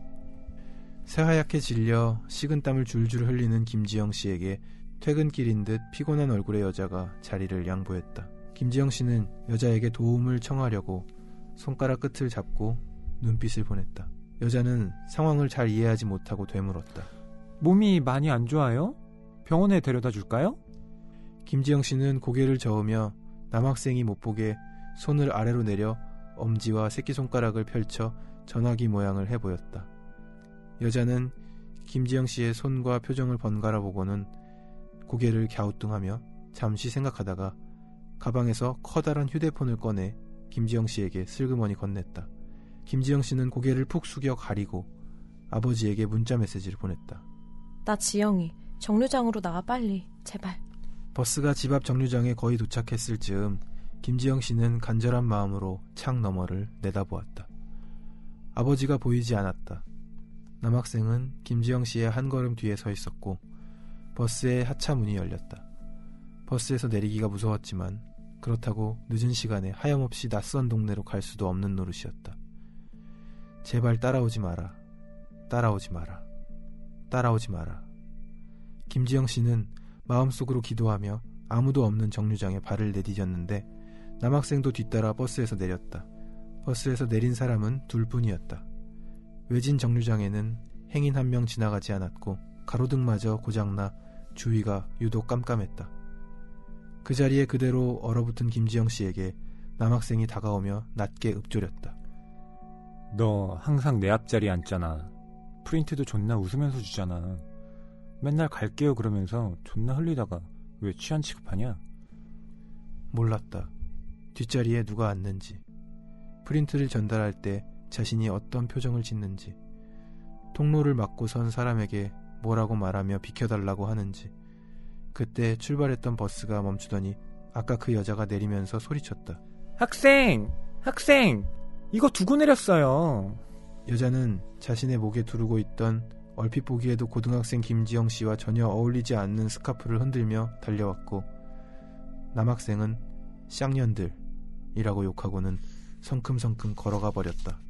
새하얗게 질려 식은땀을 줄줄 흘리는 김지영 씨에게 퇴근길인 듯 피곤한 얼굴의 여자가 자리를 양보했다. 김지영 씨는 여자에게 도움을 청하려고 손가락 끝을 잡고 눈빛을 보냈다. 여자는 상황을 잘 이해하지 못하고 되물었다. 몸이 많이 안 좋아요? 병원에 데려다 줄까요? 김지영 씨는 고개를 저으며 남학생이 못 보게 손을 아래로 내려 엄지와 새끼손가락을 펼쳐 전화기 모양을 해보였다. 여자는 김지영 씨의 손과 표정을 번갈아 보고는 고개를 갸우뚱하며 잠시 생각하다가 가방에서 커다란 휴대폰을 꺼내 김지영 씨에게 슬그머니 건넸다. 김지영 씨는 고개를 푹 숙여 가리고 아버지에게 문자 메시지를 보냈다. 나 지영이 정류장으로 나와 빨리 제발. 버스가 집 앞 정류장에 거의 도착했을 즈음 김지영 씨는 간절한 마음으로 창 너머를 내다보았다. 아버지가 보이지 않았다. 남학생은 김지영 씨의 한 걸음 뒤에 서 있었고 버스의 하차 문이 열렸다. 버스에서 내리기가 무서웠지만 그렇다고 늦은 시간에 하염없이 낯선 동네로 갈 수도 없는 노릇이었다. 제발 따라오지 마라. 따라오지 마라. 따라오지 마라. 김지영 씨는 마음속으로 기도하며 아무도 없는 정류장에 발을 내디뎠는데 남학생도 뒤따라 버스에서 내렸다. 버스에서 내린 사람은 둘뿐이었다. 외진 정류장에는 행인 한 명 지나가지 않았고 가로등마저 고장나 주위가 유독 깜깜했다. 그 자리에 그대로 얼어붙은 김지영 씨에게 남학생이 다가오며 낮게 읊조렸다. 너 항상 내 앞자리에 앉잖아. 프린트도 존나 웃으면서 주잖아. 맨날 갈게요 그러면서 존나 흘리다가 왜 취한 취급하냐? 몰랐다. 뒷자리에 누가 앉는지, 프린트를 전달할 때 자신이 어떤 표정을 짓는지, 통로를 막고 선 사람에게 뭐라고 말하며 비켜달라고 하는지. 그때 출발했던 버스가 멈추더니 아까 그 여자가 내리면서 소리쳤다. 학생! 학생! 이거 두고 내렸어요. 여자는 자신의 목에 두르고 있던 얼핏 보기에도 고등학생 김지영 씨와 전혀 어울리지 않는 스카프를 흔들며 달려왔고, 남학생은 쌍년들이라고 욕하고는 성큼성큼 걸어가 버렸다.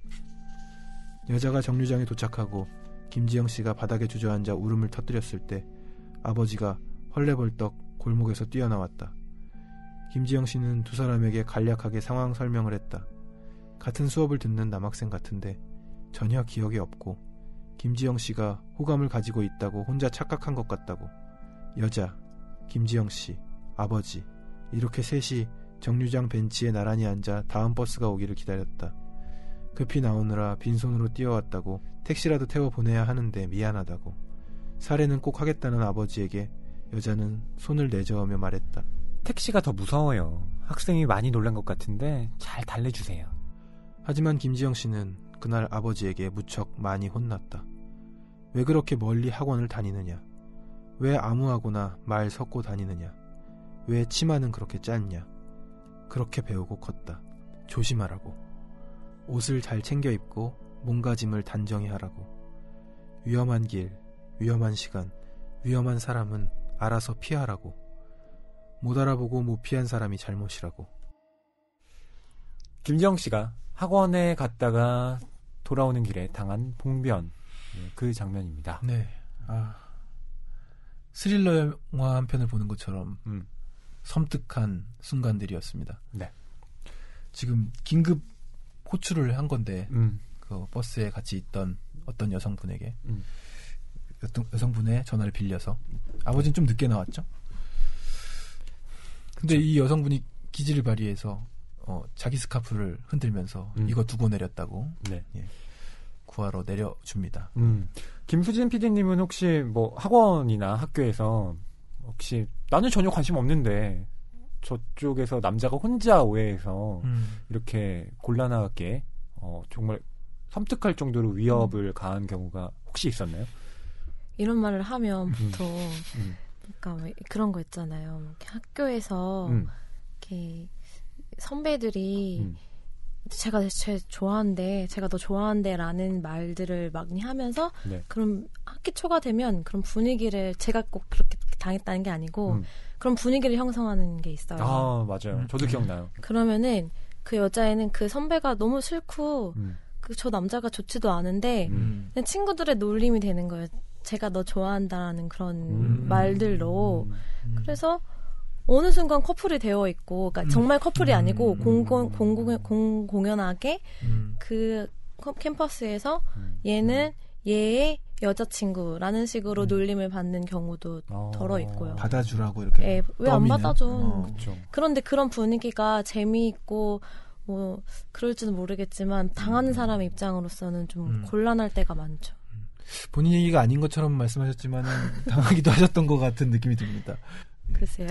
여자가 정류장에 도착하고 김지영 씨가 바닥에 주저앉아 울음을 터뜨렸을 때 아버지가 헐레벌떡 골목에서 뛰어나왔다. 김지영 씨는 두 사람에게 간략하게 상황 설명을 했다. 같은 수업을 듣는 남학생 같은데 전혀 기억이 없고, 김지영 씨가 호감을 가지고 있다고 혼자 착각한 것 같다고. 여자, 김지영 씨, 아버지, 이렇게 셋이 정류장 벤치에 나란히 앉아 다음 버스가 오기를 기다렸다. 급히 나오느라 빈손으로 뛰어왔다고, 택시라도 태워 보내야 하는데 미안하다고. 살해는 꼭 하겠다는 아버지에게 여자는 손을 내저으며 말했다. 택시가 더 무서워요. 학생이 많이 놀란 것 같은데 잘 달래주세요. 하지만 김지영 씨는 그날 아버지에게 무척 많이 혼났다. 왜 그렇게 멀리 학원을 다니느냐? 왜 아무하고나 말 섞고 다니느냐? 왜 치마는 그렇게 짧냐? 그렇게 배우고 컸다. 조심하라고. 옷을 잘 챙겨 입고 몸가짐을 단정히 하라고. 위험한 길, 위험한 시간, 위험한 사람은 알아서 피하라고. 못 알아보고 못 피한 사람이 잘못이라고. 김지영 씨가 학원에 갔다가 돌아오는 길에 당한 봉변, 그 장면입니다. 네. 아, 스릴러 영화 한 편을 보는 것처럼 음. 섬뜩한 순간들이었습니다. 네. 지금 긴급 호출을 한 건데 음. 그 버스에 같이 있던 어떤 여성분에게 음. 여성, 여성분의 전화를 빌려서, 아버지는 좀 늦게 나왔죠. 근데 그쵸. 이 여성분이 기지를 발휘해서 어, 자기 스카프를 흔들면서 음. 이거 두고 내렸다고 네. 예, 구하러 내려줍니다. 음. 김수진 피디님은 혹시 뭐 학원이나 학교에서 혹시 나는 전혀 관심 없는데 저쪽에서 남자가 혼자 오해해서 음. 이렇게 곤란하게 어, 정말 섬뜩할 정도로 위협을 음. 가한 경우가 혹시 있었나요? 이런 말을 하면 보통 음. 그러니까 그런 거 있잖아요. 이렇게 학교에서 음. 이렇게 선배들이 음. 제가 제 좋아한대, 제가 너 좋아한대라는 말들을 많이 하면서 네. 그럼 학기 초가 되면 그런 분위기를, 제가 꼭 그렇게 당했다는 게 아니고 음. 그런 분위기를 형성하는 게 있어요. 아 맞아요. 저도 기억나요. 그러면은 그 여자애는 그 선배가 너무 싫고 음. 그 저 남자가 좋지도 않은데 음. 그냥 친구들의 놀림이 되는 거예요. 제가 너 좋아한다라는 그런 음. 말들로. 음. 그래서 어느 순간 커플이 되어 있고, 그러니까 음. 정말 커플이 아니고 음. 공공, 공공, 공, 공연하게 음. 그 캠퍼스에서 음. 얘는 얘의 여자친구라는 식으로 음. 놀림을 받는 경우도 어. 덜어 있고요. 받아주라고 이렇게. 네, 왜 안 받아줘? 어. 그런데 그런 분위기가 재미있고 뭐 그럴지는 모르겠지만 당하는 사람의 입장으로서는 좀 음. 곤란할 때가 많죠. 본인 얘기가 아닌 것처럼 말씀하셨지만 당하기도 하셨던 것 같은 느낌이 듭니다. 글쎄요.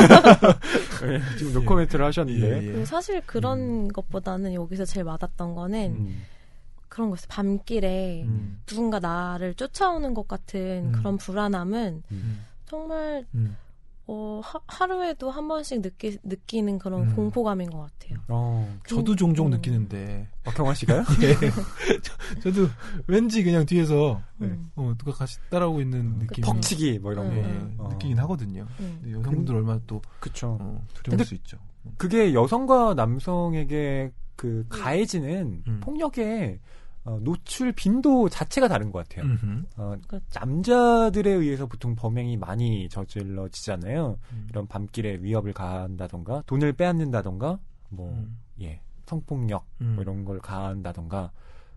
네, 지금 노코멘트를 하셨는데. 예, 예. 사실 그런 음. 것보다는 여기서 제일 와닿던 거는 음. 그런 거였어요. 밤길에 음. 누군가 나를 쫓아오는 것 같은 음. 그런 불안함은 음. 정말 음. 어, 하, 하루에도 한 번씩 느끼, 느끼는 그런 음. 공포감인 것 같아요. 어, 저도 종종 음. 느끼는데. 박형환 씨가요? 예. 저, 저도 왠지 그냥 뒤에서 음. 어, 누가 같이 따라오고 있는 느낌이. 벅치기 뭐 이런 거. 예, 음. 어. 느끼긴 하거든요. 음. 근데 여성분들 얼마나 또 그쵸. 어, 두려울 수 있죠. 그게 여성과 남성에게 그 가해지는 음. 폭력의 어, 노출 빈도 자체가 다른 것 같아요. 어, 그렇죠. 남자들에 의해서 보통 범행이 많이 저질러지잖아요. 음. 이런 밤길에 위협을 가한다던가 돈을 빼앗는다던가 뭐 음. 예, 성폭력 음. 뭐 이런 걸 가한다던가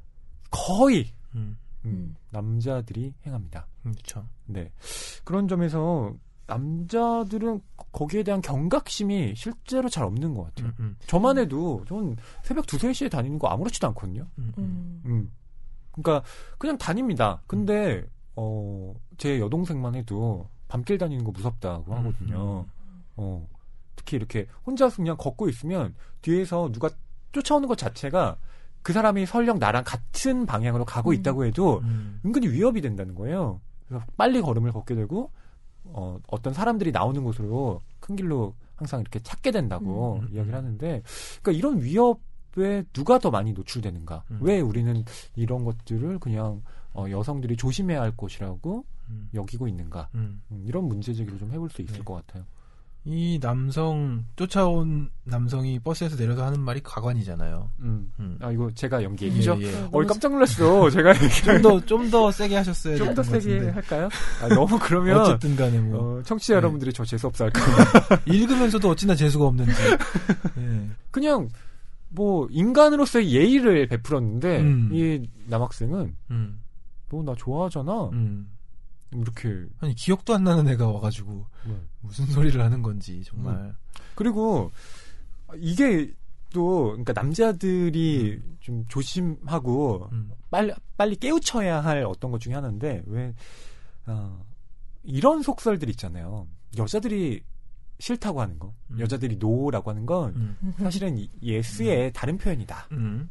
거의 음. 음, 남자들이 행합니다. 그렇죠. 네, 그런 점에서 남자들은 거기에 대한 경각심이 실제로 잘 없는 것 같아요. 음, 음. 저만 해도 전 새벽 두세 시에 다니는 거 아무렇지도 않거든요. 음, 음. 음. 그러니까 그냥 다닙니다. 근데 어, 제 여동생만 해도 밤길 다니는 거 무섭다고 하거든요. 음. 어, 특히 이렇게 혼자서 그냥 걷고 있으면 뒤에서 누가 쫓아오는 것 자체가 그 사람이 설령 나랑 같은 방향으로 가고 음. 있다고 해도 음. 은근히 위협이 된다는 거예요. 그래서 빨리 걸음을 걷게 되고 어, 어떤 사람들이 나오는 곳으로 큰 길로 항상 이렇게 찾게 된다고 음. 이야기를 하는데, 그러니까 이런 위협에 누가 더 많이 노출되는가? 음. 왜 우리는 이런 것들을 그냥 어, 여성들이 조심해야 할 것이라고 음. 여기고 있는가? 음. 음, 이런 문제 제기를 좀 해볼 수 있을 네. 것 같아요. 이 남성, 쫓아온 남성이 버스에서 내려서 하는 말이 가관이잖아요. 음. 음. 아, 이거 제가 연기했죠? 예, 예. 어, 깜짝 놀랐어. 제가. 좀 더, 좀 더 세게 하셨어야 좀 더 세게 같은데. 할까요? 아, 너무 그러면. 어쨌든 간에 뭐. 어, 청취자 네. 여러분들이 저 재수없어 할까요? 읽으면서도 어찌나 재수가 없는지. 예. 그냥, 뭐, 인간으로서의 예의를 베풀었는데, 음. 이 남학생은, 음. 너 나 좋아하잖아? 음. 이렇게. 아니, 기억도 안 나는 애가 와가지고, 네. 무슨 소리를 하는 건지, 정말. 음. 그리고, 이게 또, 그러니까 남자들이 음. 좀 조심하고, 음. 빨리, 빨리 깨우쳐야 할 어떤 것 중에 하나인데, 왜, 어, 이런 속설들 있잖아요. 여자들이 싫다고 하는 거, 음. 여자들이 노라고 하는 건, 음. 사실은 이 예스의 음. 다른 표현이다. 음.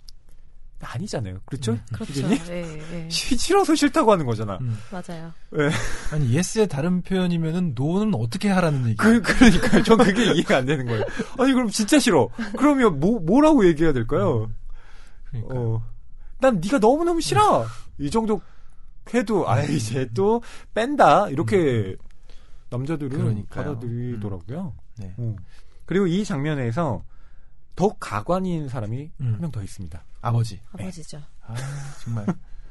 아니잖아요. 그렇죠? 음, 그렇죠. 네, 네. 싫어서 싫다고 하는 거잖아. 음. 맞아요. 네. 아니, 예스의 다른 표현이면은 노는 어떻게 하라는 얘기야? 그, 그러니까요. 전 그게 이해가 안 되는 거예요. 아니, 그럼 진짜 싫어. 그러면 뭐, 뭐라고 얘기해야 될까요? 음. 그러니까. 어, 난 네가 너무너무 싫어. 음. 이 정도 해도, 아, 이제 또 뺀다. 이렇게 음. 남자들은 그러니까요. 받아들이더라고요. 음. 네. 어. 그리고 이 장면에서 더 가관인 사람이 음. 한 명 더 있습니다. 아버지. 아버지죠. 네. 아, 정말.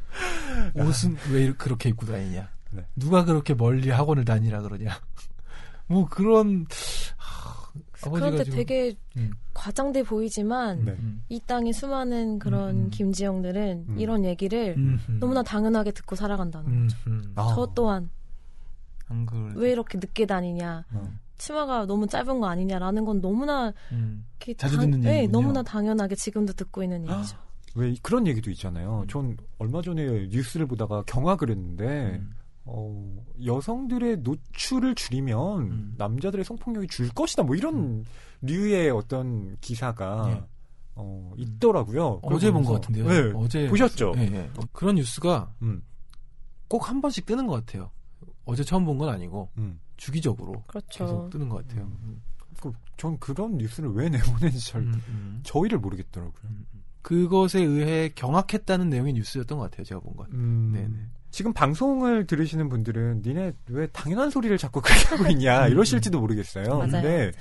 옷은 왜 그렇게 입고 다니냐. 네. 누가 그렇게 멀리 학원을 다니라 그러냐. 뭐 그런, 하, 그런데 지금, 되게 음. 과장돼 보이지만, 네. 이 땅의 수많은 그런 음. 김지영들은 음. 이런 얘기를 음흠. 너무나 당연하게 듣고 살아간다는 거죠. 아. 저 또한. 안 왜 이렇게 늦게 다니냐. 어. 치마가 너무 짧은 거 아니냐라는 건 너무나 음, 자주 당, 듣는 네, 너무나 당연하게 지금도 듣고 있는 얘기죠. 왜 그런 얘기도 있잖아요. 음. 전 얼마 전에 뉴스를 보다가 경악을 했는데 음. 어, 여성들의 노출을 줄이면 음. 남자들의 성폭력이 줄 것이다. 뭐 이런 음. 류의 어떤 기사가 네. 어, 있더라고요. 어제 본 것 같은데요. 네, 어제 보셨죠? 네, 네. 그런 뉴스가 음. 꼭 한 번씩 뜨는 것 같아요. 어제 처음 본 건 아니고. 음. 주기적으로 그렇죠. 계속 뜨는 것 같아요. 음. 그, 전 그런 뉴스를 왜 내보내는지 잘 음, 음. 저희를 모르겠더라고요. 음, 그것에 의해 경악했다는 내용의 뉴스였던 것 같아요. 제가 본 건. 음. 네네. 지금 방송을 들으시는 분들은 니네 왜 당연한 소리를 자꾸 그렇게 하고 있냐 이러실지도 모르겠어요. 근데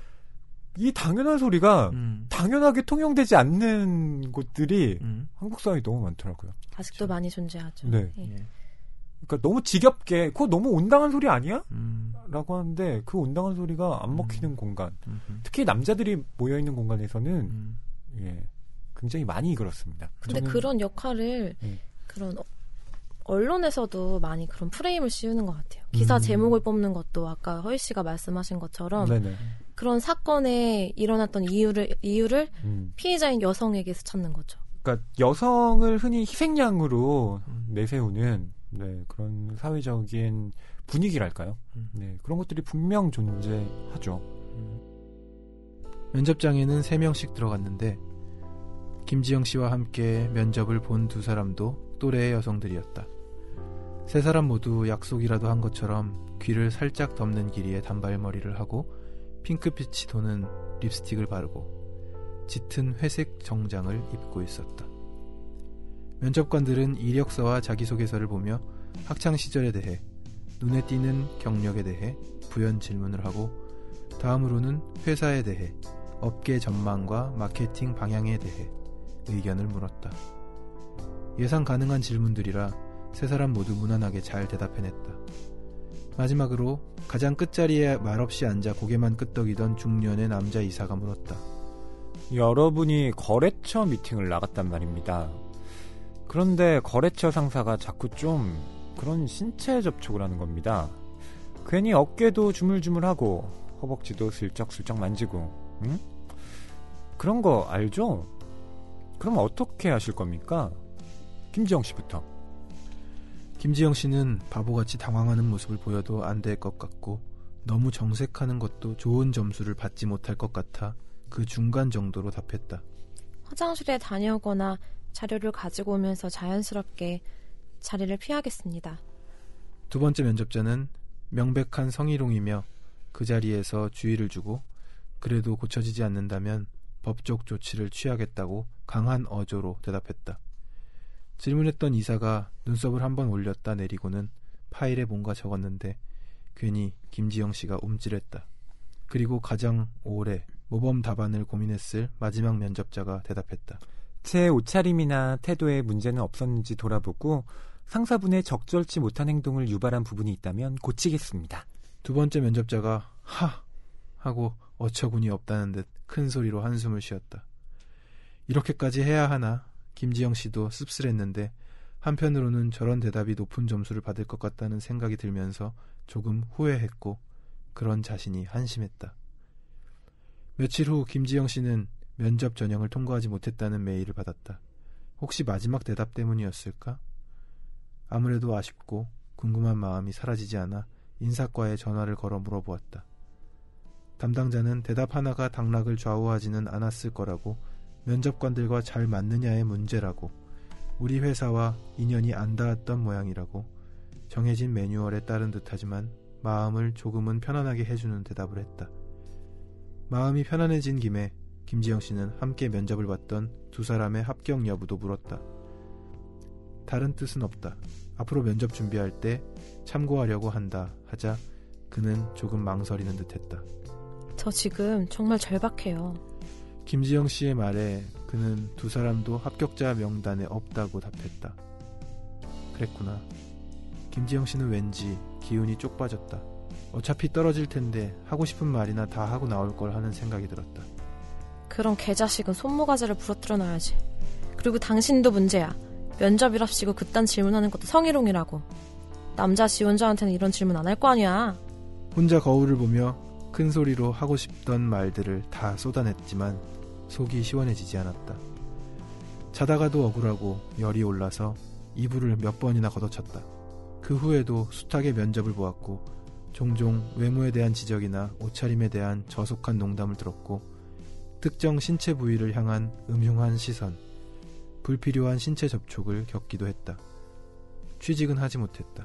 이 당연한 소리가 음. 당연하게 통용되지 않는 곳들이 음. 한국 사회에 너무 많더라고요. 아직도 그렇죠. 많이 존재하죠. 네. 예. 그러니까 너무 지겹게 그거 너무 온당한 소리 아니야? 음. 라고 하는데 그 온당한 소리가 안 먹히는 음. 공간 음. 특히 남자들이 모여있는 공간에서는 음. 예, 굉장히 많이 그렇습니다. 근데 그런 역할을 예. 그런 언론에서도 많이 그런 프레임을 씌우는 것 같아요. 기사 음. 제목을 뽑는 것도 아까 허희 씨가 말씀하신 것처럼 네네. 그런 사건에 일어났던 이유를, 이유를 음. 피해자인 여성에게서 찾는 거죠. 그러니까 여성을 흔히 희생양으로 음. 내세우는 네, 그런 사회적인 분위기랄까요? 음. 네, 그런 것들이 분명 존재하죠. 음. 면접장에는 세 명씩 들어갔는데 김지영 씨와 함께 면접을 본 두 사람도 또래의 여성들이었다. 세 사람 모두 약속이라도 한 것처럼 귀를 살짝 덮는 길이의 단발머리를 하고 핑크빛이 도는 립스틱을 바르고 짙은 회색 정장을 입고 있었다. 면접관들은 이력서와 자기소개서를 보며 학창시절에 대해, 눈에 띄는 경력에 대해 부연 질문을 하고 다음으로는 회사에 대해, 업계 전망과 마케팅 방향에 대해 의견을 물었다. 예상 가능한 질문들이라 세 사람 모두 무난하게 잘 대답해냈다. 마지막으로 가장 끝자리에 말없이 앉아 고개만 끄덕이던 중년의 남자 이사가 물었다. 여러분이 거래처 미팅을 나갔단 말입니다. 그런데 거래처 상사가 자꾸 좀 그런 신체 접촉을 하는 겁니다. 괜히 어깨도 주물주물하고 허벅지도 슬쩍슬쩍 만지고 응? 그런 거 알죠? 그럼 어떻게 하실 겁니까? 김지영 씨부터. 김지영 씨는 바보같이 당황하는 모습을 보여도 안 될 것 같고 너무 정색하는 것도 좋은 점수를 받지 못할 것 같아 그 중간 정도로 답했다. 화장실에 다녀오거나 자료를 가지고 오면서 자연스럽게 자리를 피하겠습니다. 두 번째 면접자는 명백한 성희롱이며 그 자리에서 주의를 주고 그래도 고쳐지지 않는다면 법적 조치를 취하겠다고 강한 어조로 대답했다. 질문했던 이사가 눈썹을 한번 올렸다 내리고는 파일에 뭔가 적었는데 괜히 김지영 씨가 움찔했다. 그리고 가장 오래 모범 답안을 고민했을 마지막 면접자가 대답했다. 제 옷차림이나 태도에 문제는 없었는지 돌아보고 상사분의 적절치 못한 행동을 유발한 부분이 있다면 고치겠습니다. 두 번째 면접자가 하! 하고 어처구니 없다는 듯 큰 소리로 한숨을 쉬었다. 이렇게까지 해야 하나? 김지영 씨도 씁쓸했는데 한편으로는 저런 대답이 높은 점수를 받을 것 같다는 생각이 들면서 조금 후회했고 그런 자신이 한심했다. 며칠 후 김지영 씨는 면접 전형을 통과하지 못했다는 메일을 받았다. 혹시 마지막 대답 때문이었을까? 아무래도 아쉽고 궁금한 마음이 사라지지 않아 인사과에 전화를 걸어 물어보았다. 담당자는 대답 하나가 당락을 좌우하지는 않았을 거라고, 면접관들과 잘 맞느냐의 문제라고, 우리 회사와 인연이 안 닿았던 모양이라고, 정해진 매뉴얼에 따른 듯하지만 마음을 조금은 편안하게 해주는 대답을 했다. 마음이 편안해진 김에 김지영 씨는 함께 면접을 봤던 두 사람의 합격 여부도 물었다. 다른 뜻은 없다. 앞으로 면접 준비할 때 참고하려고 한다 하자 그는 조금 망설이는 듯했다. 저 지금 정말 절박해요. 김지영 씨의 말에 그는 두 사람도 합격자 명단에 없다고 답했다. 그랬구나. 김지영 씨는 왠지 기운이 쪽 빠졌다. 어차피 떨어질 텐데 하고 싶은 말이나 다 하고 나올 걸 하는 생각이 들었다. 그럼 개자식은 손모가지를 부러뜨려 놔야지. 그리고 당신도 문제야. 면접이랍시고 그딴 질문하는 것도 성희롱이라고. 남자 지원자한테는 이런 질문 안 할 거 아니야. 혼자 거울을 보며 큰 소리로 하고 싶던 말들을 다 쏟아냈지만 속이 시원해지지 않았다. 자다가도 억울하고 열이 올라서 이불을 몇 번이나 걷어찼다. 그 후에도 숱하게 면접을 보았고 종종 외모에 대한 지적이나 옷차림에 대한 저속한 농담을 들었고 특정 신체 부위를 향한 음흉한 시선, 불필요한 신체 접촉을 겪기도 했다. 취직은 하지 못했다.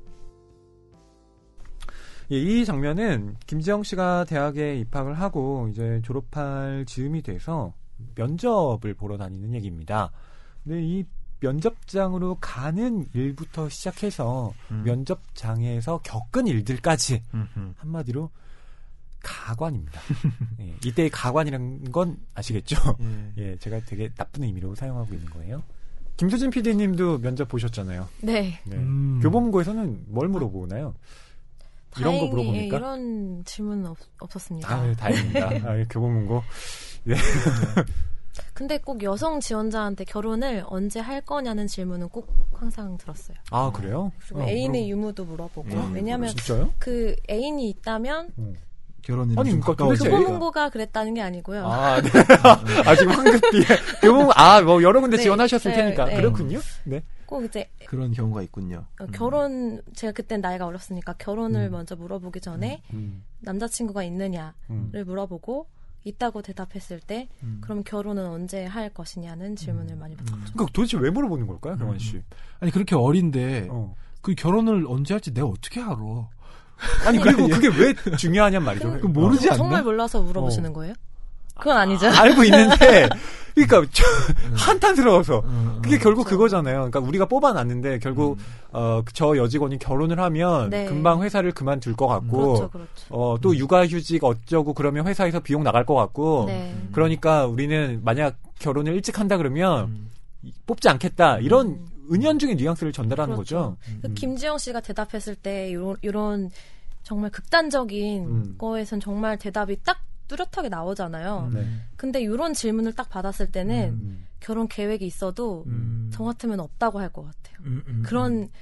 예, 이 장면은 김지영 씨가 대학에 입학을 하고 이제 졸업할 즈음이 돼서 면접을 보러 다니는 얘기입니다. 근데 이 면접장으로 가는 일부터 시작해서 음. 면접장에서 겪은 일들까지 음흠. 한마디로 가관입니다. 예, 이때의 가관이라는 건 아시겠죠? 예. 예, 제가 되게 나쁜 의미로 사용하고 있는 거예요. 김수진 피디님도 면접 보셨잖아요. 네. 네. 음. 교보문고에서는 뭘 물어보나요? 이런 거 물어봅니까? 이런 질문은 없, 없었습니다. 아, 네, 다행입니다. 아, 교보문고. 네. 근데 꼭 여성 지원자한테 결혼을 언제 할 거냐는 질문은 꼭 항상 들었어요. 아, 그래요? 그리고 어, 애인의 물어... 유무도 물어보고. 음, 왜냐하면 진짜요? 그 애인이 있다면 음. 결혼이 아니, 좀 가까워져. 교보문고가 그랬다는 게 아니고요. 아, 네. 아, 지금 황급히 교보문고 아, 뭐 여러 군데 네, 지원하셨을 네, 테니까 네. 그렇군요. 네. 꼭 이제 그런 경우가 있군요. 어, 결혼 제가 그땐 나이가 어렸으니까 결혼을 음. 먼저 물어보기 전에 음. 남자친구가 있느냐를 음. 물어보고 있다고 대답했을 때 음. 그럼 결혼은 언제 할 것이냐는 질문을 음. 많이 받았죠. 그러니까 도대체 왜 물어보는 걸까요, 경환 씨? 음. 아니 그렇게 어린데 어. 그 결혼을 언제 할지 내가 어떻게 알아? 아니 그리고 그게 왜 중요하냔 말이죠. 그 모르지 않나? 정말 몰라서 물어보시는 어. 거예요? 그건 아니죠. 아, 알고 있는데 그러니까 저, 한탄스러워서 음. 그게 결국 그렇죠. 그거잖아요. 그러니까 우리가 뽑아놨는데 결국 음. 어, 저 여직원이 결혼을 하면 네. 금방 회사를 그만둘 것 같고 그렇죠, 그렇죠. 어, 또 육아휴직 어쩌고 그러면 회사에서 비용 나갈 것 같고 네. 그러니까 우리는 만약 결혼을 일찍 한다 그러면 음. 뽑지 않겠다 이런 음. 은연중에 뉘앙스를 전달하는 그렇죠. 거죠. 그 음. 김지영 씨가 대답했을 때 이런, 이런 정말 극단적인 음. 거에선 정말 대답이 딱 뚜렷하게 나오잖아요. 네. 근데 이런 질문을 딱 받았을 때는 음. 결혼 계획이 있어도 음. 저 같으면 없다고 할 것 같아요. 음, 음, 그런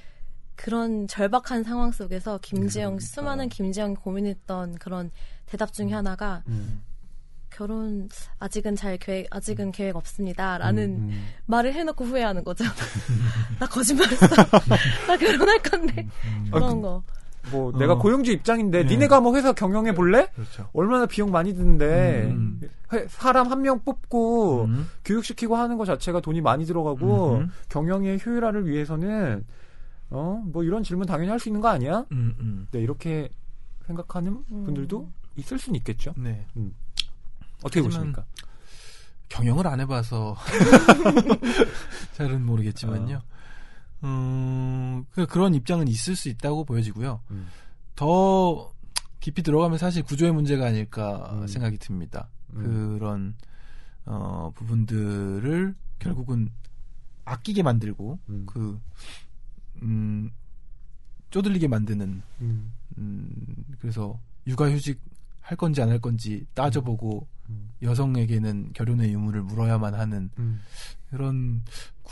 그런 절박한 상황 속에서 김지영, 수많은 김지영이 고민했던 그런 대답 중에 하나가 음. 결혼 아직은 잘 계획 아직은 음. 계획 없습니다라는 음, 음. 말을 해놓고 후회하는 거죠. 나 거짓말했어. 나 결혼할 건데 음, 음. 그런 거. 뭐 어. 내가 고용주 입장인데 네. 니네가 뭐 회사 경영해 볼래? 그렇죠. 얼마나 비용 많이 드는데 음. 회, 사람 한 명 뽑고 음. 교육시키고 하는 것 자체가 돈이 많이 들어가고 음. 경영의 효율화를 위해서는 어 뭐 이런 질문 당연히 할 수 있는 거 아니야? 음, 음. 네, 이렇게 생각하는 음. 분들도 있을 수는 있겠죠. 네. 음. 어떻게 보십니까? 경영을 안 해봐서 잘은 모르겠지만요. 어. 음, 그런 입장은 있을 수 있다고 보여지고요. 음. 더 깊이 들어가면 사실 구조의 문제가 아닐까 음. 생각이 듭니다. 음. 그런 어, 부분들을 결국은 아끼게 만들고 음. 그 음, 쪼들리게 만드는 음. 음, 그래서 육아휴직 할 건지 안 할 건지 따져보고 음. 여성에게는 결혼의 의무를 물어야만 하는 음. 그런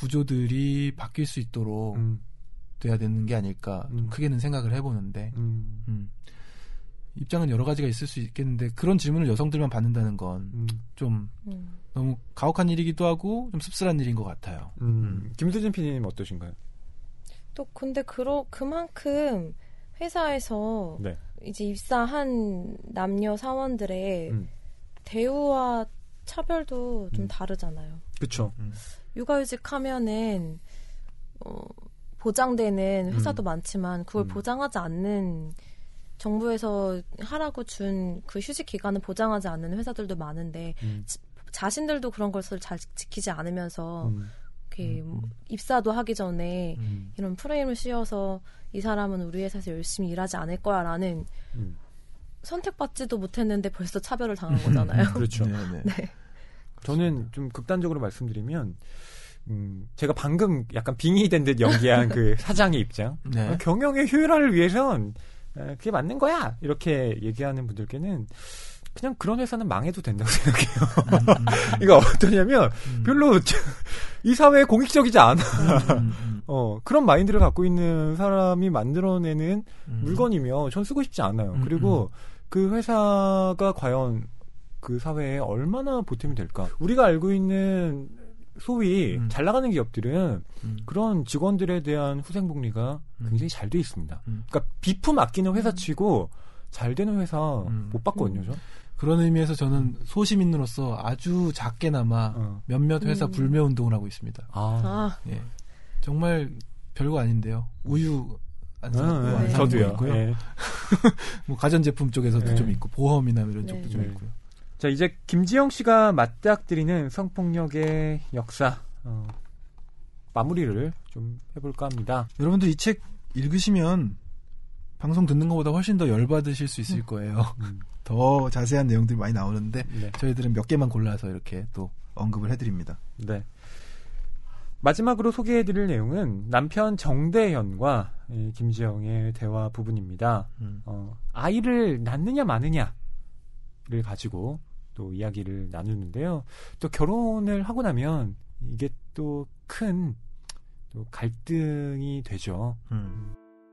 구조들이 바뀔 수 있도록 음. 돼야 되는 게 아닐까 음. 크게는 생각을 해보는데 음. 음. 입장은 여러 가지가 있을 수 있겠는데 그런 질문을 여성들만 받는다는 건 좀 음. 너무 가혹한 일이기도 하고 좀 씁쓸한 일인 것 같아요. 음. 김수진 피디님 어떠신가요? 또 근데 그러, 그만큼 회사에서 네. 이제 입사한 남녀 사원들의 음. 대우와 차별도 좀 음. 다르잖아요. 그렇죠. 음. 육아휴직 하면은 어, 보장되는 회사도 음. 많지만 그걸 음. 보장하지 않는 정부에서 하라고 준 그 휴직 기간을 보장하지 않는 회사들도 많은데 음. 지, 자신들도 그런 것을 잘 지키지 않으면서 음. 이렇게 음. 입사도 하기 전에 음. 이런 프레임을 씌워서 이 사람은 우리 회사에서 열심히 일하지 않을 거야라는 음. 선택받지도 못했는데 벌써 차별을 당한 거잖아요. 그렇죠. 네. 네. 저는 좀 극단적으로 말씀드리면 음, 제가 방금 약간 빙의된 듯 연기한 그 사장의 입장. 네. 경영의 효율화를 위해선 그게 맞는 거야 이렇게 얘기하는 분들께는 그냥 그런 회사는 망해도 된다고 생각해요. 음, 음, 음. 이거 어떠냐면 음. 별로 이 사회에 공익적이지 않아. 음, 음, 음. 어, 그런 마인드를 갖고 있는 사람이 만들어내는 음. 물건이며 전 쓰고 싶지 않아요. 음, 그리고 음. 그 회사가 과연 그 사회에 얼마나 보탬이 될까. 우리가 알고 있는 소위 음. 잘 나가는 기업들은 음. 그런 직원들에 대한 후생복리가 음. 굉장히 잘 돼 있습니다. 음. 그러니까 비품 아끼는 회사치고 잘 되는 회사 음. 못 봤거든요. 저. 그런 의미에서 저는 소시민으로서 아주 작게나마 어. 몇몇 회사 음. 불매 운동을 하고 있습니다. 아. 아. 예. 정말 별거 아닌데요. 우유 안 사고 아, 안 네. 사는 거 있고요. 네. 뭐 가전제품 쪽에서도 네. 좀 있고 보험이나 이런 쪽도 네. 좀 있고요. 자, 이제 김지영 씨가 맞닥뜨리는 성폭력의 역사 어, 마무리를 좀 해볼까 합니다. 여러분들 이 책 읽으시면 방송 듣는 것보다 훨씬 더 열받으실 수 있을 거예요. 음. 더 자세한 내용들이 많이 나오는데 네. 저희들은 몇 개만 골라서 이렇게 또 언급을 해드립니다. 네. 마지막으로 소개해드릴 내용은 남편 정대현과 김지영의 대화 부분입니다. 음. 어, 아이를 낳느냐 마느냐를 가지고 또 이야기를 나누는데요. 또 결혼을 하고 나면 이게 또 큰 또 갈등이 되죠. 음.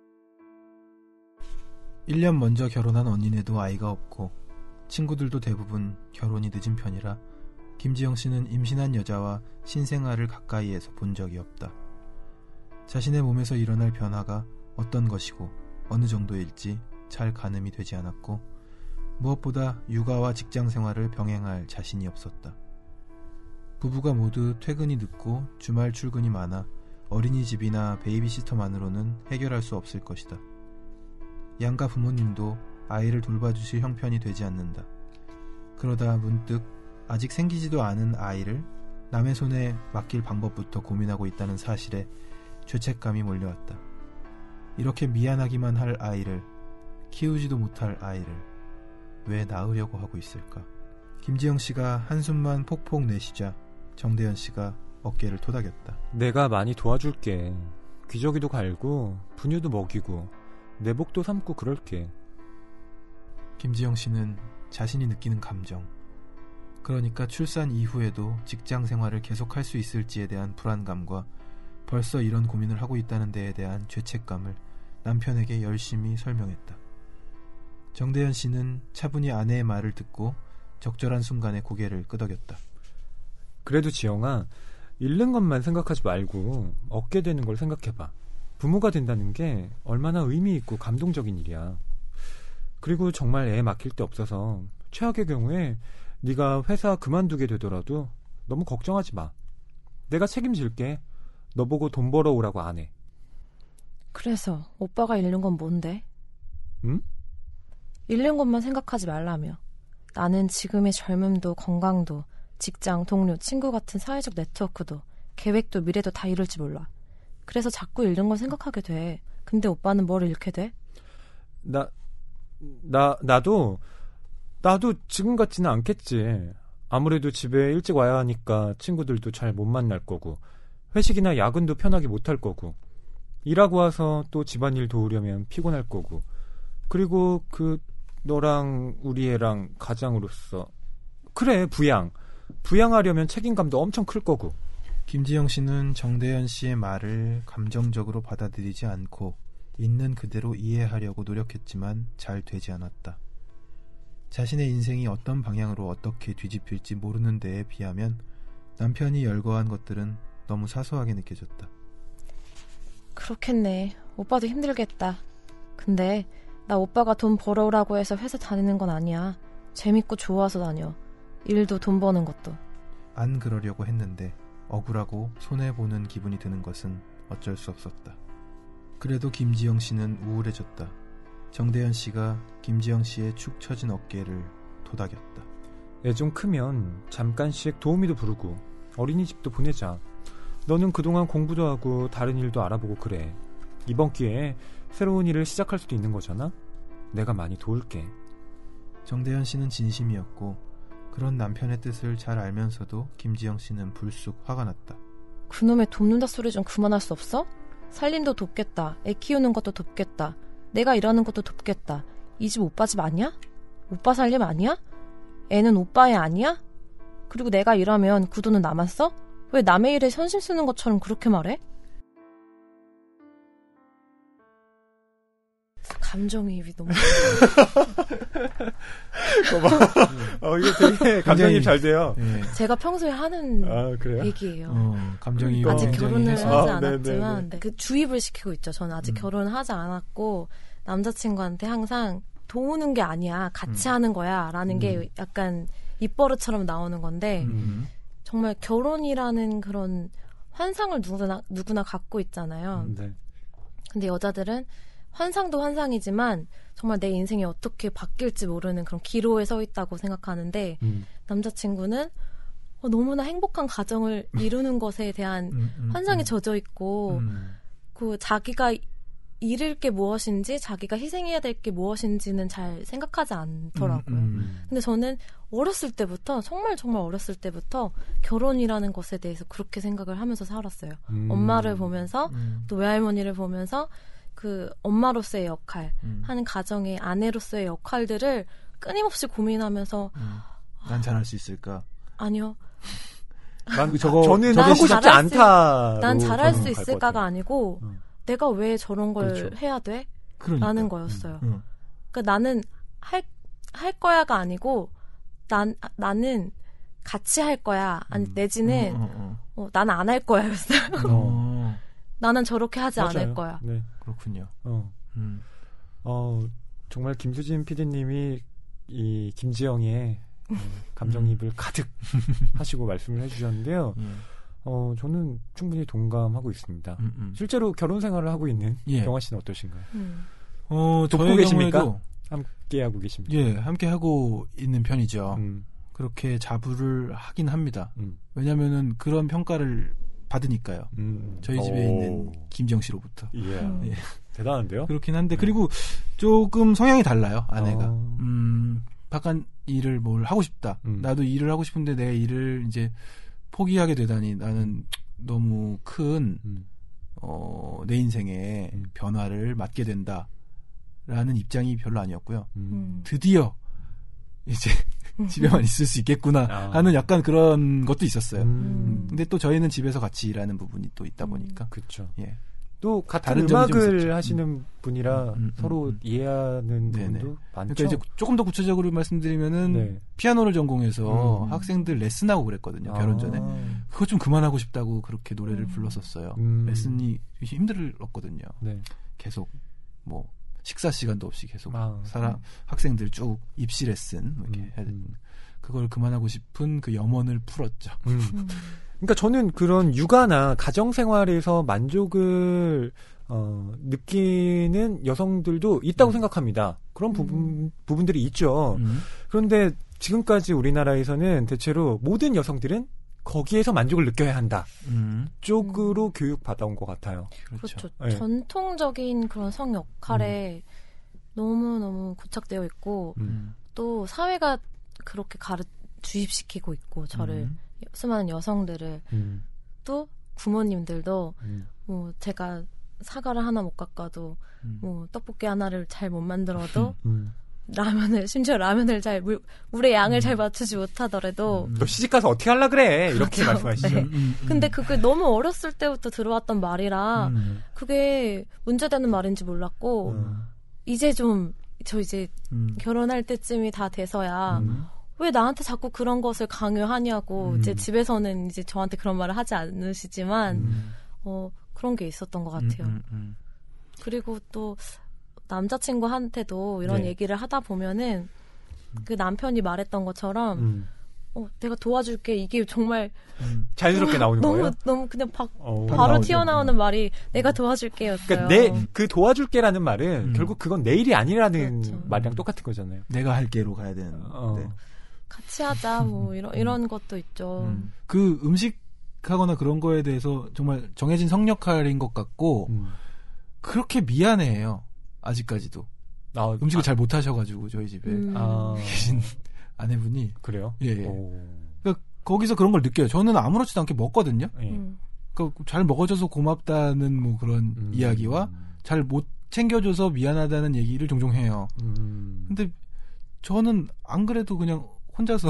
일 년 먼저 결혼한 언니네도 아이가 없고 친구들도 대부분 결혼이 늦은 편이라 김지영 씨는 임신한 여자와 신생아를 가까이에서 본 적이 없다. 자신의 몸에서 일어날 변화가 어떤 것이고 어느 정도일지 잘 가늠이 되지 않았고 무엇보다 육아와 직장 생활을 병행할 자신이 없었다. 부부가 모두 퇴근이 늦고 주말 출근이 많아 어린이집이나 베이비시터만으로는 해결할 수 없을 것이다. 양가 부모님도 아이를 돌봐주실 형편이 되지 않는다. 그러다 문득 아직 생기지도 않은 아이를 남의 손에 맡길 방법부터 고민하고 있다는 사실에 죄책감이 몰려왔다. 이렇게 미안하기만 할 아이를, 키우지도 못할 아이를 왜 낳으려고 하고 있을까? 김지영 씨가 한숨만 폭폭 내쉬자 정대현 씨가 어깨를 토닥였다. 내가 많이 도와줄게. 기저귀도 갈고 분유도 먹이고 내복도 삶고 그럴게. 김지영 씨는 자신이 느끼는 감정, 그러니까 출산 이후에도 직장 생활을 계속할 수 있을지에 대한 불안감과 벌써 이런 고민을 하고 있다는 데에 대한 죄책감을 남편에게 열심히 설명했다. 정대현 씨는 차분히 아내의 말을 듣고 적절한 순간에 고개를 끄덕였다. 그래도 지영아, 잃는 것만 생각하지 말고 얻게 되는 걸 생각해봐. 부모가 된다는 게 얼마나 의미 있고 감동적인 일이야. 그리고 정말 애 맡길 데 없어서 최악의 경우에 네가 회사 그만두게 되더라도 너무 걱정하지 마. 내가 책임질게. 너 보고 돈 벌어오라고 안 해. 그래서 오빠가 잃는 건 뭔데? 응? 잃는 것만 생각하지 말라며. 나는 지금의 젊음도 건강도 직장, 동료, 친구 같은 사회적 네트워크도 계획도 미래도 다 이룰지 몰라. 그래서 자꾸 잃는 걸 생각하게 돼. 근데 오빠는 뭘 잃게 돼? 나, 나, 나도, 나도 지금 같지는 않겠지. 아무래도 집에 일찍 와야 하니까 친구들도 잘 못 만날 거고, 회식이나 야근도 편하게 못 할 거고, 일하고 와서 또 집안일 도우려면 피곤할 거고, 그리고 그, 너랑 우리 애랑 가장으로서, 그래, 부양. 부양하려면 책임감도 엄청 클 거고. 김지영 씨는 정대현 씨의 말을 감정적으로 받아들이지 않고 있는 그대로 이해하려고 노력했지만 잘 되지 않았다. 자신의 인생이 어떤 방향으로 어떻게 뒤집힐지 모르는 데에 비하면 남편이 열거한 것들은 너무 사소하게 느껴졌다. 그렇겠네. 오빠도 힘들겠다. 근데 나 오빠가 돈 벌어오라고 해서 회사 다니는 건 아니야. 재밌고 좋아서 다녀. 일도 돈 버는 것도. 안 그러려고 했는데 억울하고 손해보는 기분이 드는 것은 어쩔 수 없었다. 그래도 김지영 씨는 우울해졌다. 정대현 씨가 김지영 씨의 축 처진 어깨를 토닥였다. 애 좀 크면 잠깐씩 도우미도 부르고 어린이집도 보내자. 너는 그동안 공부도 하고 다른 일도 알아보고 그래. 이번 기회에 새로운 일을 시작할 수도 있는 거잖아. 내가 많이 도울게. 정대현 씨는 진심이었고 그런 남편의 뜻을 잘 알면서도 김지영 씨는 불쑥 화가 났다. 그놈의 돕는다 소리 좀 그만할 수 없어? 살림도 돕겠다. 애 키우는 것도 돕겠다. 내가 일하는 것도 돕겠다. 이 집 오빠 집 아니야? 오빠 살림 아니야? 애는 오빠 애 아니야? 그리고 내가 일하면 그 돈은 나만 써? 왜 남의 일에 선심 쓰는 것처럼 그렇게 말해? 감정이입이 너무 어, 이거 되게 감정이입 잘 돼요. 네. 제가 평소에 하는 아, 그래요? 얘기예요. 어, 감정이입 아직 결혼을 하지 아, 않았지만 그 주입을 시키고 있죠. 저는 아직 음. 결혼을 하지 않았고 남자친구한테 항상 도우는 게 아니야. 같이 음. 하는 거야. 라는 음. 게 약간 입버릇처럼 나오는 건데 음. 정말 결혼이라는 그런 환상을 누구나, 누구나 갖고 있잖아요. 네. 근데 여자들은 환상도 환상이지만 정말 내 인생이 어떻게 바뀔지 모르는 그런 기로에 서 있다고 생각하는데 음. 남자친구는 어, 너무나 행복한 가정을 이루는 것에 대한 음, 음, 환상에 음. 젖어 있고 음. 그 자기가 잃을 게 무엇인지 자기가 희생해야 될 게 무엇인지는 잘 생각하지 않더라고요. 음, 음. 근데 저는 어렸을 때부터 정말 정말 어렸을 때부터 결혼이라는 것에 대해서 그렇게 생각을 하면서 살았어요. 음. 엄마를 보면서 또 외할머니를 보면서 그 엄마로서의 역할, 음. 한 가정의 아내로서의 역할들을 끊임없이 고민하면서 음. 난 잘할 수 있을까? 아니요. 난 저거 저는 하고 싶지 않다. 난 잘할 수 있을까가 아니고 음. 내가 왜 저런 걸 그렇죠. 해야 돼? 그러니까. 라는 거였어요. 음. 그러니까 나는 할, 할 거야가 아니고 난 나는 같이 할 거야. 아니 내지는 음. 어, 어, 어. 어, 나는 안 할 거야였어요. 어. 나는 저렇게 하지 맞아요. 않을 거야. 네. 그렇군요. 어. 음. 어, 정말 김수진 피디님이 이 김지영의 감정이입을 음. 가득 하시고 말씀을 해주셨는데요. 음. 어, 저는 충분히 동감하고 있습니다. 음, 음. 실제로 결혼 생활을 하고 있는 예. 경화 씨는 어떠신가요? 음. 어, 돕고 계십니까? 함께 하고 계십니까? 예, 함께 하고 있는 편이죠. 음. 그렇게 자부를 하긴 합니다. 음. 왜냐면은 그런 평가를 받으니까요. 음. 저희 집에 오. 있는 김지영 씨로부터. 예. 예. 대단한데요? 그렇긴 한데, 그리고 조금 성향이 달라요, 아내가. 어. 음, 바깥 일을 뭘 하고 싶다. 음. 나도 일을 하고 싶은데 내 일을 이제 포기하게 되다니 나는 너무 큰, 음. 어, 내 인생에 음. 변화를 맞게 된다. 라는 입장이 별로 아니었고요. 음. 드디어, 이제, 집에만 있을 수 있겠구나 하는 약간 그런 것도 있었어요. 음. 근데 또 저희는 집에서 같이 일하는 부분이 또 있다 보니까. 그렇죠. 예. 또 같은 음악을 하시는 음. 분이라 음, 음, 서로 음. 이해하는 부분도 네네. 많죠. 그러니까 이제 조금 더 구체적으로 말씀드리면은 네. 피아노를 전공해서 음. 학생들 레슨하고 그랬거든요. 아. 결혼 전에. 그거 좀 그만하고 싶다고 그렇게 노래를 음. 불렀었어요. 음. 레슨이 힘들었거든요. 네. 계속 뭐 식사 시간도 없이 계속 아. 사람 학생들 쭉 입시 레슨 이렇게 음. 해야 되는. 그걸 그만하고 싶은 그 염원을 풀었죠. 음. 그러니까 저는 그런 육아나 가정 생활에서 만족을 어, 느끼는 여성들도 있다고 음. 생각합니다. 그런 부분 음. 부분들이 있죠. 음. 그런데 지금까지 우리나라에서는 대체로 모든 여성들은 거기에서 만족을 느껴야 한다. 음. 쪽으로 음. 교육 받아온 것 같아요. 그렇죠. 그렇죠. 네. 전통적인 그런 성 역할에 음. 너무 너무 고착되어 있고 음. 또 사회가 그렇게 가르 주입시키고 있고 저를. 음. 수많은 여성들을 음. 또 부모님들도 음. 뭐 제가 사과를 하나 못 깎아도 음. 뭐 떡볶이 하나를 잘 못 만들어도 음. 라면을 심지어 라면을 잘 물, 물의 양을 음. 잘 맞추지 못하더라도 너 시집가서 어떻게 하려 그래 이렇게 그렇죠. 말씀하시죠. 네. 음. 근데 그게 너무 어렸을 때부터 들어왔던 말이라 음. 그게 문제되는 말인지 몰랐고 음. 이제 좀 저 이제 음. 결혼할 때쯤이 다 돼서야 음. 왜 나한테 자꾸 그런 것을 강요하냐고 음. 이제 집에서는 이제 저한테 그런 말을 하지 않으시지만 음. 어 그런 게 있었던 것 같아요. 음, 음, 음. 그리고 또 남자친구한테도 이런 네. 얘기를 하다 보면은 그 남편이 말했던 것처럼 음. 어 내가 도와줄게 이게 정말 음. 자연스럽게 나오는 너무, 거예요? 너무 그냥 바, 바로 나오죠. 튀어나오는 음. 말이 내가 도와줄게였어요. 그러니까 내 그 도와줄게라는 말은 음. 결국 그건 내 일이 아니라는 그렇죠. 말이랑 똑같은 거잖아요. 내가 할게로 가야 되는. 어. 네. 같이 하자 뭐 이런 이런 것도 있죠. 음. 그 음식하거나 그런 거에 대해서 정말 정해진 성역할인 것 같고 음. 그렇게 미안해해요. 아직까지도. 아, 음식을 아. 잘 못하셔가지고 저희 집에 음. 아. 계신 아내분이 그래요? 예. 예. 그러니까 거기서 그런 걸 느껴요. 저는 아무렇지도 않게 먹거든요. 음. 그러니까 잘 먹어줘서 고맙다는 뭐 그런 음. 이야기와 잘 못 챙겨줘서 미안하다는 얘기를 종종 해요. 음. 근데 저는 안 그래도 그냥 혼자서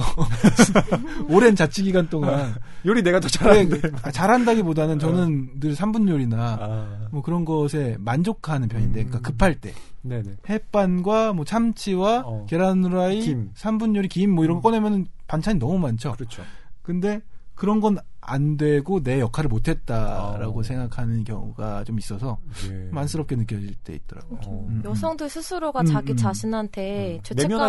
오랜 자취 기간 동안 요리 내가 더 잘하는데 네, 잘한다기보다는 저는 어. 늘 삼 분 요리나 아. 뭐 그런 것에 만족하는 편인데 음. 그러니까 급할 때 네네. 햇반과 뭐 참치와 어. 계란 후라이, 김. 삼 분 요리, 김 뭐 이런 거 꺼내면 반찬이 너무 많죠. 그렇죠. 근데 그런 건 안 되고 내 역할을 못했다라고 어. 생각하는 경우가 좀 있어서 예. 만스럽게 느껴질 때 있더라고요. 어. 음, 여성들 스스로가 음, 자기 음, 자신한테 음.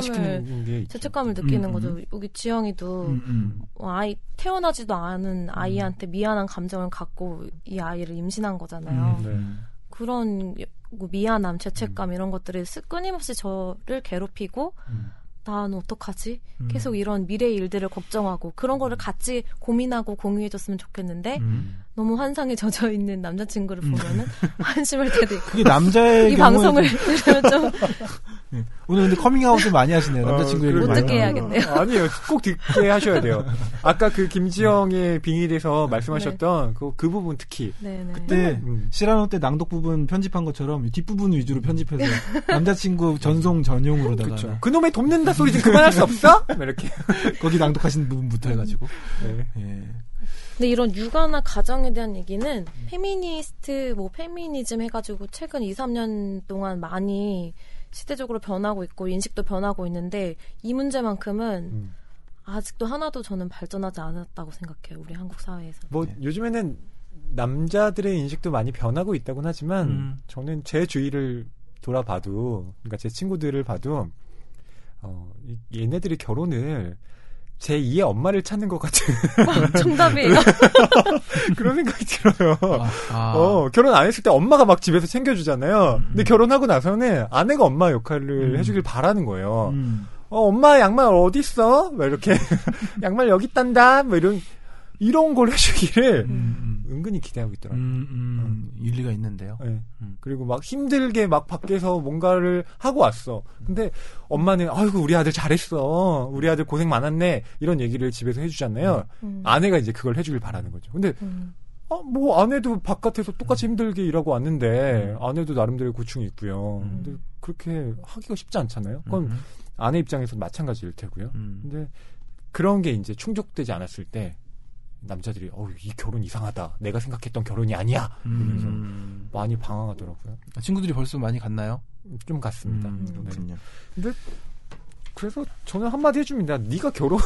죄책감을 죄책감을 느끼는 음, 거죠. 여기 지영이도 음, 음. 아이 태어나지도 않은 아이한테 미안한 감정을 갖고 이 아이를 임신한 거잖아요. 음, 네. 그런 미안함, 죄책감 음. 이런 것들이 끊임없이 저를 괴롭히고 음. 나는 어떡하지? 음. 계속 이런 미래의 일들을 걱정하고 그런 거를 같이 고민하고 공유해줬으면 좋겠는데 음. 너무 환상에 젖어 있는 남자친구를 보면은 한심할 때도 있고. 그게 남자의 이 방송을 들으면 좀 네. 오늘 근데 커밍아웃을 많이 하시네요. 남자친구 얘기 못 많이 듣게 해야겠네요. 어, 아니에요. 꼭 듣게 하셔야 돼요. 아까 그 김지영의 빙의에 대해서 말씀하셨던 네. 그, 그 부분 특히 네네. 그때 음. 시라노 때 낭독 부분 편집한 것처럼 뒷부분 위주로 편집해서 남자친구 전송 전용으로다가 그쵸. 그놈의 돕는다 소리 좀 그만할 수 없어? 이렇게 거기 낭독하신 부분부터 해가지고 네. 예. 근데 이런 육아나 가정에 대한 얘기는 페미니스트 뭐 페미니즘 해가지고 최근 이, 삼 년 동안 많이 시대적으로 변하고 있고 인식도 변하고 있는데 이 문제만큼은 음. 아직도 하나도 저는 발전하지 않았다고 생각해요. 우리 한국 사회에서. 뭐 네. 요즘에는 남자들의 인식도 많이 변하고 있다곤 하지만 음. 저는 제 주위를 돌아봐도 그러니까 제 친구들을 봐도 어, 얘네들이 결혼을 제이의 엄마를 찾는 것 같은 정답이에요. 그런 생각이 들어요. 아, 아. 어, 결혼 안 했을 때 엄마가 막 집에서 챙겨주잖아요. 음. 근데 결혼하고 나서는 아내가 엄마 역할을 음. 해주길 바라는 거예요. 음. 어, 엄마 양말 어디 있어? 막 이렇게 양말 여기 있단다. 뭐 이런 이런 걸 해주기를 음. 은근히 기대하고 있더라고요. 음, 음. 음. 일리가 있는데요. 네. 음. 그리고 막 힘들게 막 밖에서 뭔가를 하고 왔어. 근데 엄마는 아이고 우리 아들 잘했어. 우리 아들 고생 많았네. 이런 얘기를 집에서 해주잖아요. 음. 아내가 이제 그걸 해주길 바라는 거죠. 근데 음. 아, 뭐 아내도 바깥에서 똑같이 힘들게 일하고 왔는데 음. 아내도 나름대로의 고충이 있고요. 음. 근데 그렇게 하기가 쉽지 않잖아요. 그건 음. 아내 입장에서도 마찬가지일 테고요. 음. 근데 그런 게 이제 충족되지 않았을 때 남자들이 어, 이 결혼 이상하다. 내가 생각했던 결혼이 아니야. 그래서 음. 많이 방황하더라고요. 친구들이 벌써 많이 갔나요? 좀 갔습니다. 음, 그렇군요. 네. 근데 그래서 저는 한마디 해줍니다. 네가 결혼을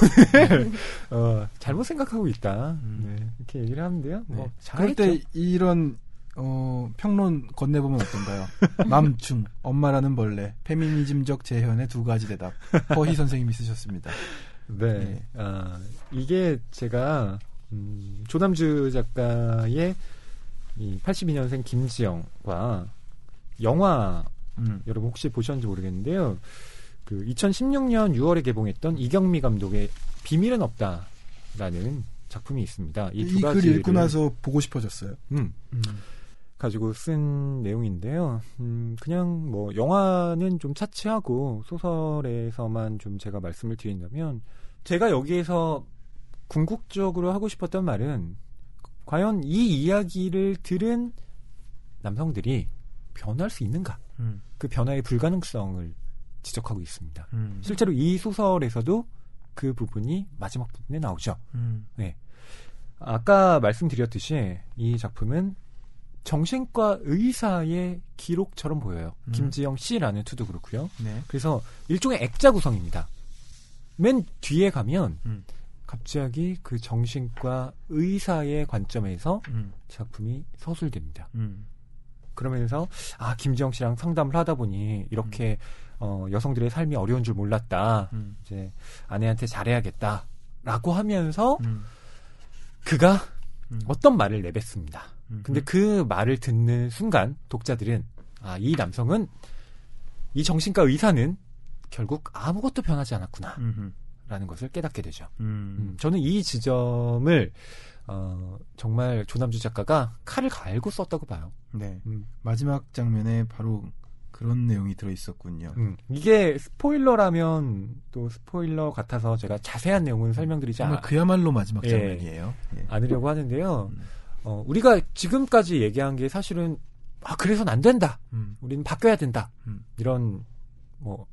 어, 잘못 생각하고 있다. 음. 네, 이렇게 얘기를 하는데요. 네. 뭐 그럴 때 이런 어, 평론 건네보면 어떤가요? 맘충, 엄마라는 벌레, 페미니즘적 재현의 두 가지 대답. 허희 선생님이 쓰셨습니다. 네, 네. 아, 이게 제가 음, 조남주 작가의 이 팔십이 년생 김지영과 영화 음. 여러분 혹시 보셨는지 모르겠는데요. 그 이천십육 년 유월에 개봉했던 이경미 감독의 비밀은 없다라는 작품이 있습니다. 이 두 가지를 글 읽고 나서 보고 싶어졌어요. 음. 음. 가지고 쓴 내용인데요. 음, 그냥 뭐 영화는 좀 차치하고 소설에서만 좀 제가 말씀을 드린다면 제가 여기에서 궁극적으로 하고 싶었던 말은 과연 이 이야기를 들은 남성들이 변할 수 있는가? 음. 그 변화의 불가능성을 지적하고 있습니다. 음. 실제로 이 소설에서도 그 부분이 마지막 부분에 나오죠. 음. 네. 아까 말씀드렸듯이 이 작품은 정신과 의사의 기록처럼 보여요. 음. 김지영 씨라는 투도 그렇고요. 네. 그래서 일종의 액자 구성입니다. 맨 뒤에 가면 음. 갑자기 그 정신과 의사의 관점에서 음. 작품이 서술됩니다. 음. 그러면서 아 김지영 씨랑 상담을 하다 보니 이렇게 음. 어, 여성들의 삶이 어려운 줄 몰랐다. 음. 이제 아내한테 잘해야겠다라고 하면서 음. 그가 음. 어떤 말을 내뱉습니다. 음. 근데 그 말을 듣는 순간 독자들은 아, 이 남성은 이 정신과 의사는 결국 아무것도 변하지 않았구나. 음흠. 라는 것을 깨닫게 되죠. 음. 음, 저는 이 지점을 어, 정말 조남주 작가가 칼을 갈고 썼다고 봐요. 네. 음. 마지막 장면에 바로 그런 내용이 들어있었군요. 음. 이게 스포일러라면 또 스포일러 같아서 제가 자세한 내용은 설명드리지 않... 그야말로 마지막 장면이에요. 예, 예. 않으려고 하는데요. 음. 어, 우리가 지금까지 얘기한 게 사실은 아 그래서는 안 된다. 음. 우리는 바뀌어야 된다. 음. 이런 뭐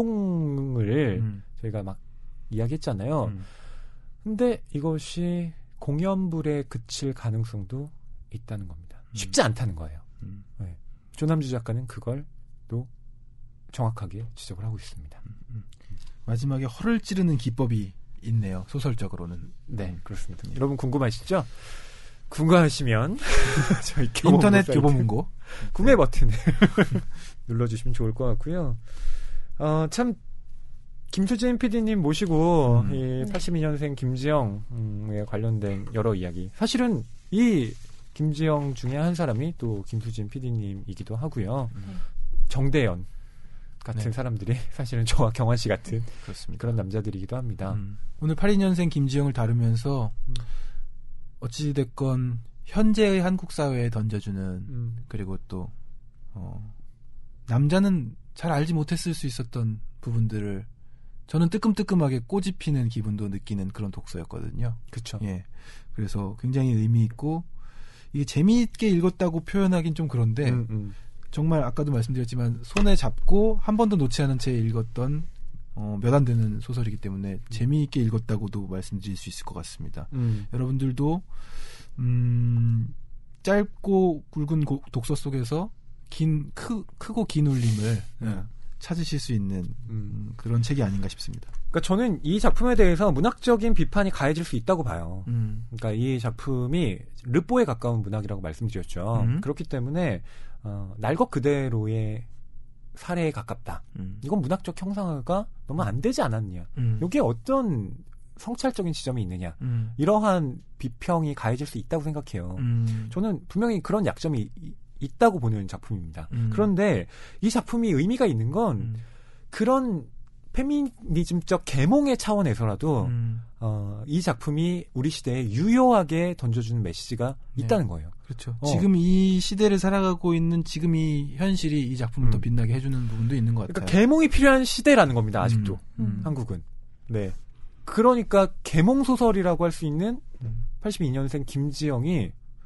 운동을 음. 저희가 막 이야기했잖아요. 음. 근데 이것이 공연불에 그칠 가능성도 있다는 겁니다. 음. 쉽지 않다는 거예요. 음. 네. 조남주 작가는 그걸 또 정확하게 지적을 하고 있습니다. 음. 음. 마지막에 허를 찌르는 기법이 있네요. 소설적으로는. 네, 그렇습니다. 음. 여러분 궁금하시죠? 궁금하시면 저희 인터넷 교보문고 구매 버튼을 눌러주시면 좋을 것 같고요. 어, 참 김수진 피디님 모시고 음. 이 팔십이 년생 김지영에 관련된 여러 이야기. 사실은 이 김지영 중에 한 사람이 또 김수진 피디님이기도 하고요. 음. 정대연 같은 네. 사람들이 사실은 저와 경환 씨 같은 그렇습니다. 그런 남자들이기도 합니다. 음. 오늘 팔십이 년생 김지영을 다루면서 음. 어찌됐건 현재의 한국 사회에 던져주는 음. 그리고 또 어, 남자는 잘 알지 못했을 수 있었던 부분들을 저는 뜨끔뜨끔하게 꼬집 피는 기분도 느끼는 그런 독서였거든요. 그렇죠. 예. 그래서 굉장히 의미 있고 이게 재미있게 읽었다고 표현하긴 좀 그런데 음, 음. 정말 아까도 말씀드렸지만 손에 잡고 한 번도 놓지 않은 채 읽었던 어, 몇 안 되는 소설이기 때문에 음. 재미있게 읽었다고도 말씀드릴 수 있을 것 같습니다. 음. 여러분들도 음, 짧고 굵은 고, 독서 속에서 긴 크, 크고 긴 울림을 음. 예, 찾으실 수 있는 음, 그런 책이 아닌가 싶습니다. 그러니까 저는 이 작품에 대해서 문학적인 비판이 가해질 수 있다고 봐요. 음. 그러니까 이 작품이 르뽀에 가까운 문학이라고 말씀드렸죠. 음. 그렇기 때문에 어, 날 것 그대로의 사례에 가깝다. 음. 이건 문학적 형상화가 너무 안 되지 않았냐. 음. 여기에 어떤 성찰적인 지점이 있느냐. 음. 이러한 비평이 가해질 수 있다고 생각해요. 음. 저는 분명히 그런 약점이 있다고 보는 작품입니다. 음. 그런데 이 작품이 의미가 있는 건 음. 그런 페미니즘적 계몽의 차원에서라도 음. 어, 이 작품이 우리 시대에 유효하게 던져주는 메시지가 네. 있다는 거예요. 그렇죠. 어. 지금 이 시대를 살아가고 있는 지금 이 현실이 이 작품을 음. 더 빛나게 해주는 부분도 있는 것 같아요. 그러니까 계몽이 필요한 시대라는 겁니다. 아직도 음. 음. 한국은. 네. 그러니까 계몽 소설이라고 할 수 있는 음. 팔십이 년생 김지영이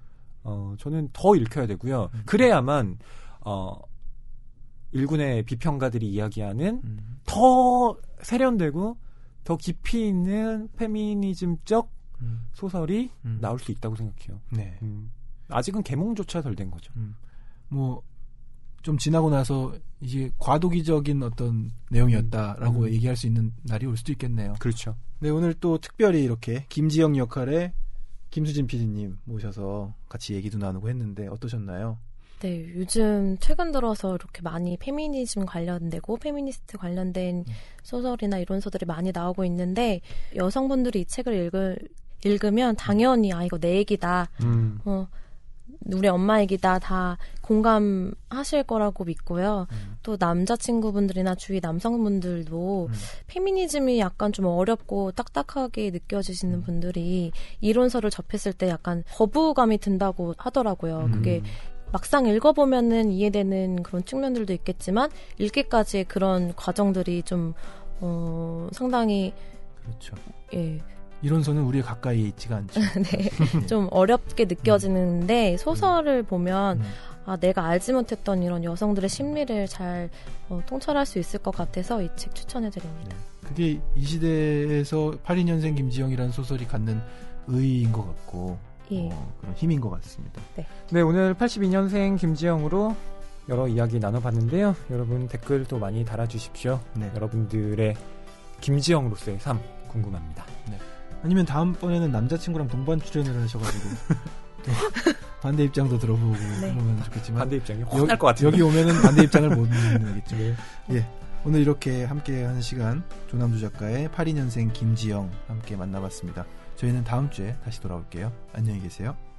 어, 저는 더 읽혀야 되고요. 음. 그래야만 어, 일군의 비평가들이 이야기하는 음. 더 세련되고 더 깊이 있는 페미니즘적 음. 소설이 음. 나올 수 있다고 생각해요. 네. 음. 아직은 개몽조차 덜 된 거죠. 음. 뭐 좀 지나고 나서 이제 과도기적인 어떤 내용이었다라고 음. 얘기할 수 있는 날이 올 수도 있겠네요. 그렇죠. 네, 오늘 또 특별히 이렇게 김지영 역할의 김수진 피디님 모셔서 같이 얘기도 나누고 했는데 어떠셨나요? 네, 요즘 최근 들어서 이렇게 많이 페미니즘 관련되고 페미니스트 관련된 음. 소설이나 이론서들이 많이 나오고 있는데 여성분들이 이 책을 읽을, 읽으면 당연히 아 이거 내 얘기다. 음. 어, 우리 엄마 얘기다 다 공감하실 거라고 믿고요. 음. 또 남자친구분들이나 주위 남성분들도 음. 페미니즘이 약간 좀 어렵고 딱딱하게 느껴지시는 음. 분들이 이론서를 접했을 때 약간 거부감이 든다고 하더라고요. 음. 그게 막상 읽어보면은 이해되는 그런 측면들도 있겠지만 읽기까지의 그런 과정들이 좀 어, 상당히 그렇죠. 예. 이론서는 우리에 가까이 있지가 않죠. 네, 좀 어렵게 느껴지는데 소설을 보면 아, 내가 알지 못했던 이런 여성들의 심리를 잘 어, 통찰할 수 있을 것 같아서 이 책 추천해드립니다. 네. 그게 이 시대에서 팔십이 년생 김지영이라는 소설이 갖는 의의인 것 같고 예. 어, 그런 힘인 것 같습니다. 네. 네, 오늘 팔십이 년생 김지영으로 여러 이야기 나눠봤는데요. 여러분 댓글도 많이 달아주십시오. 네. 여러분들의 김지영으로서의 삶 궁금합니다. 네. 아니면 다음번에는 남자친구랑 동반 출연을 하셔가지고 또 반대 입장도 들어보고 네. 그러면 좋겠지만 반대 입장이 혼날 것 같은데 여기 오면은 반대 입장을 못 내겠죠. 네. 예, 오늘 이렇게 함께하는 시간 조남주 작가의 팔십이 년생 김지영 함께 만나봤습니다. 저희는 다음 주에 다시 돌아올게요. 안녕히 계세요.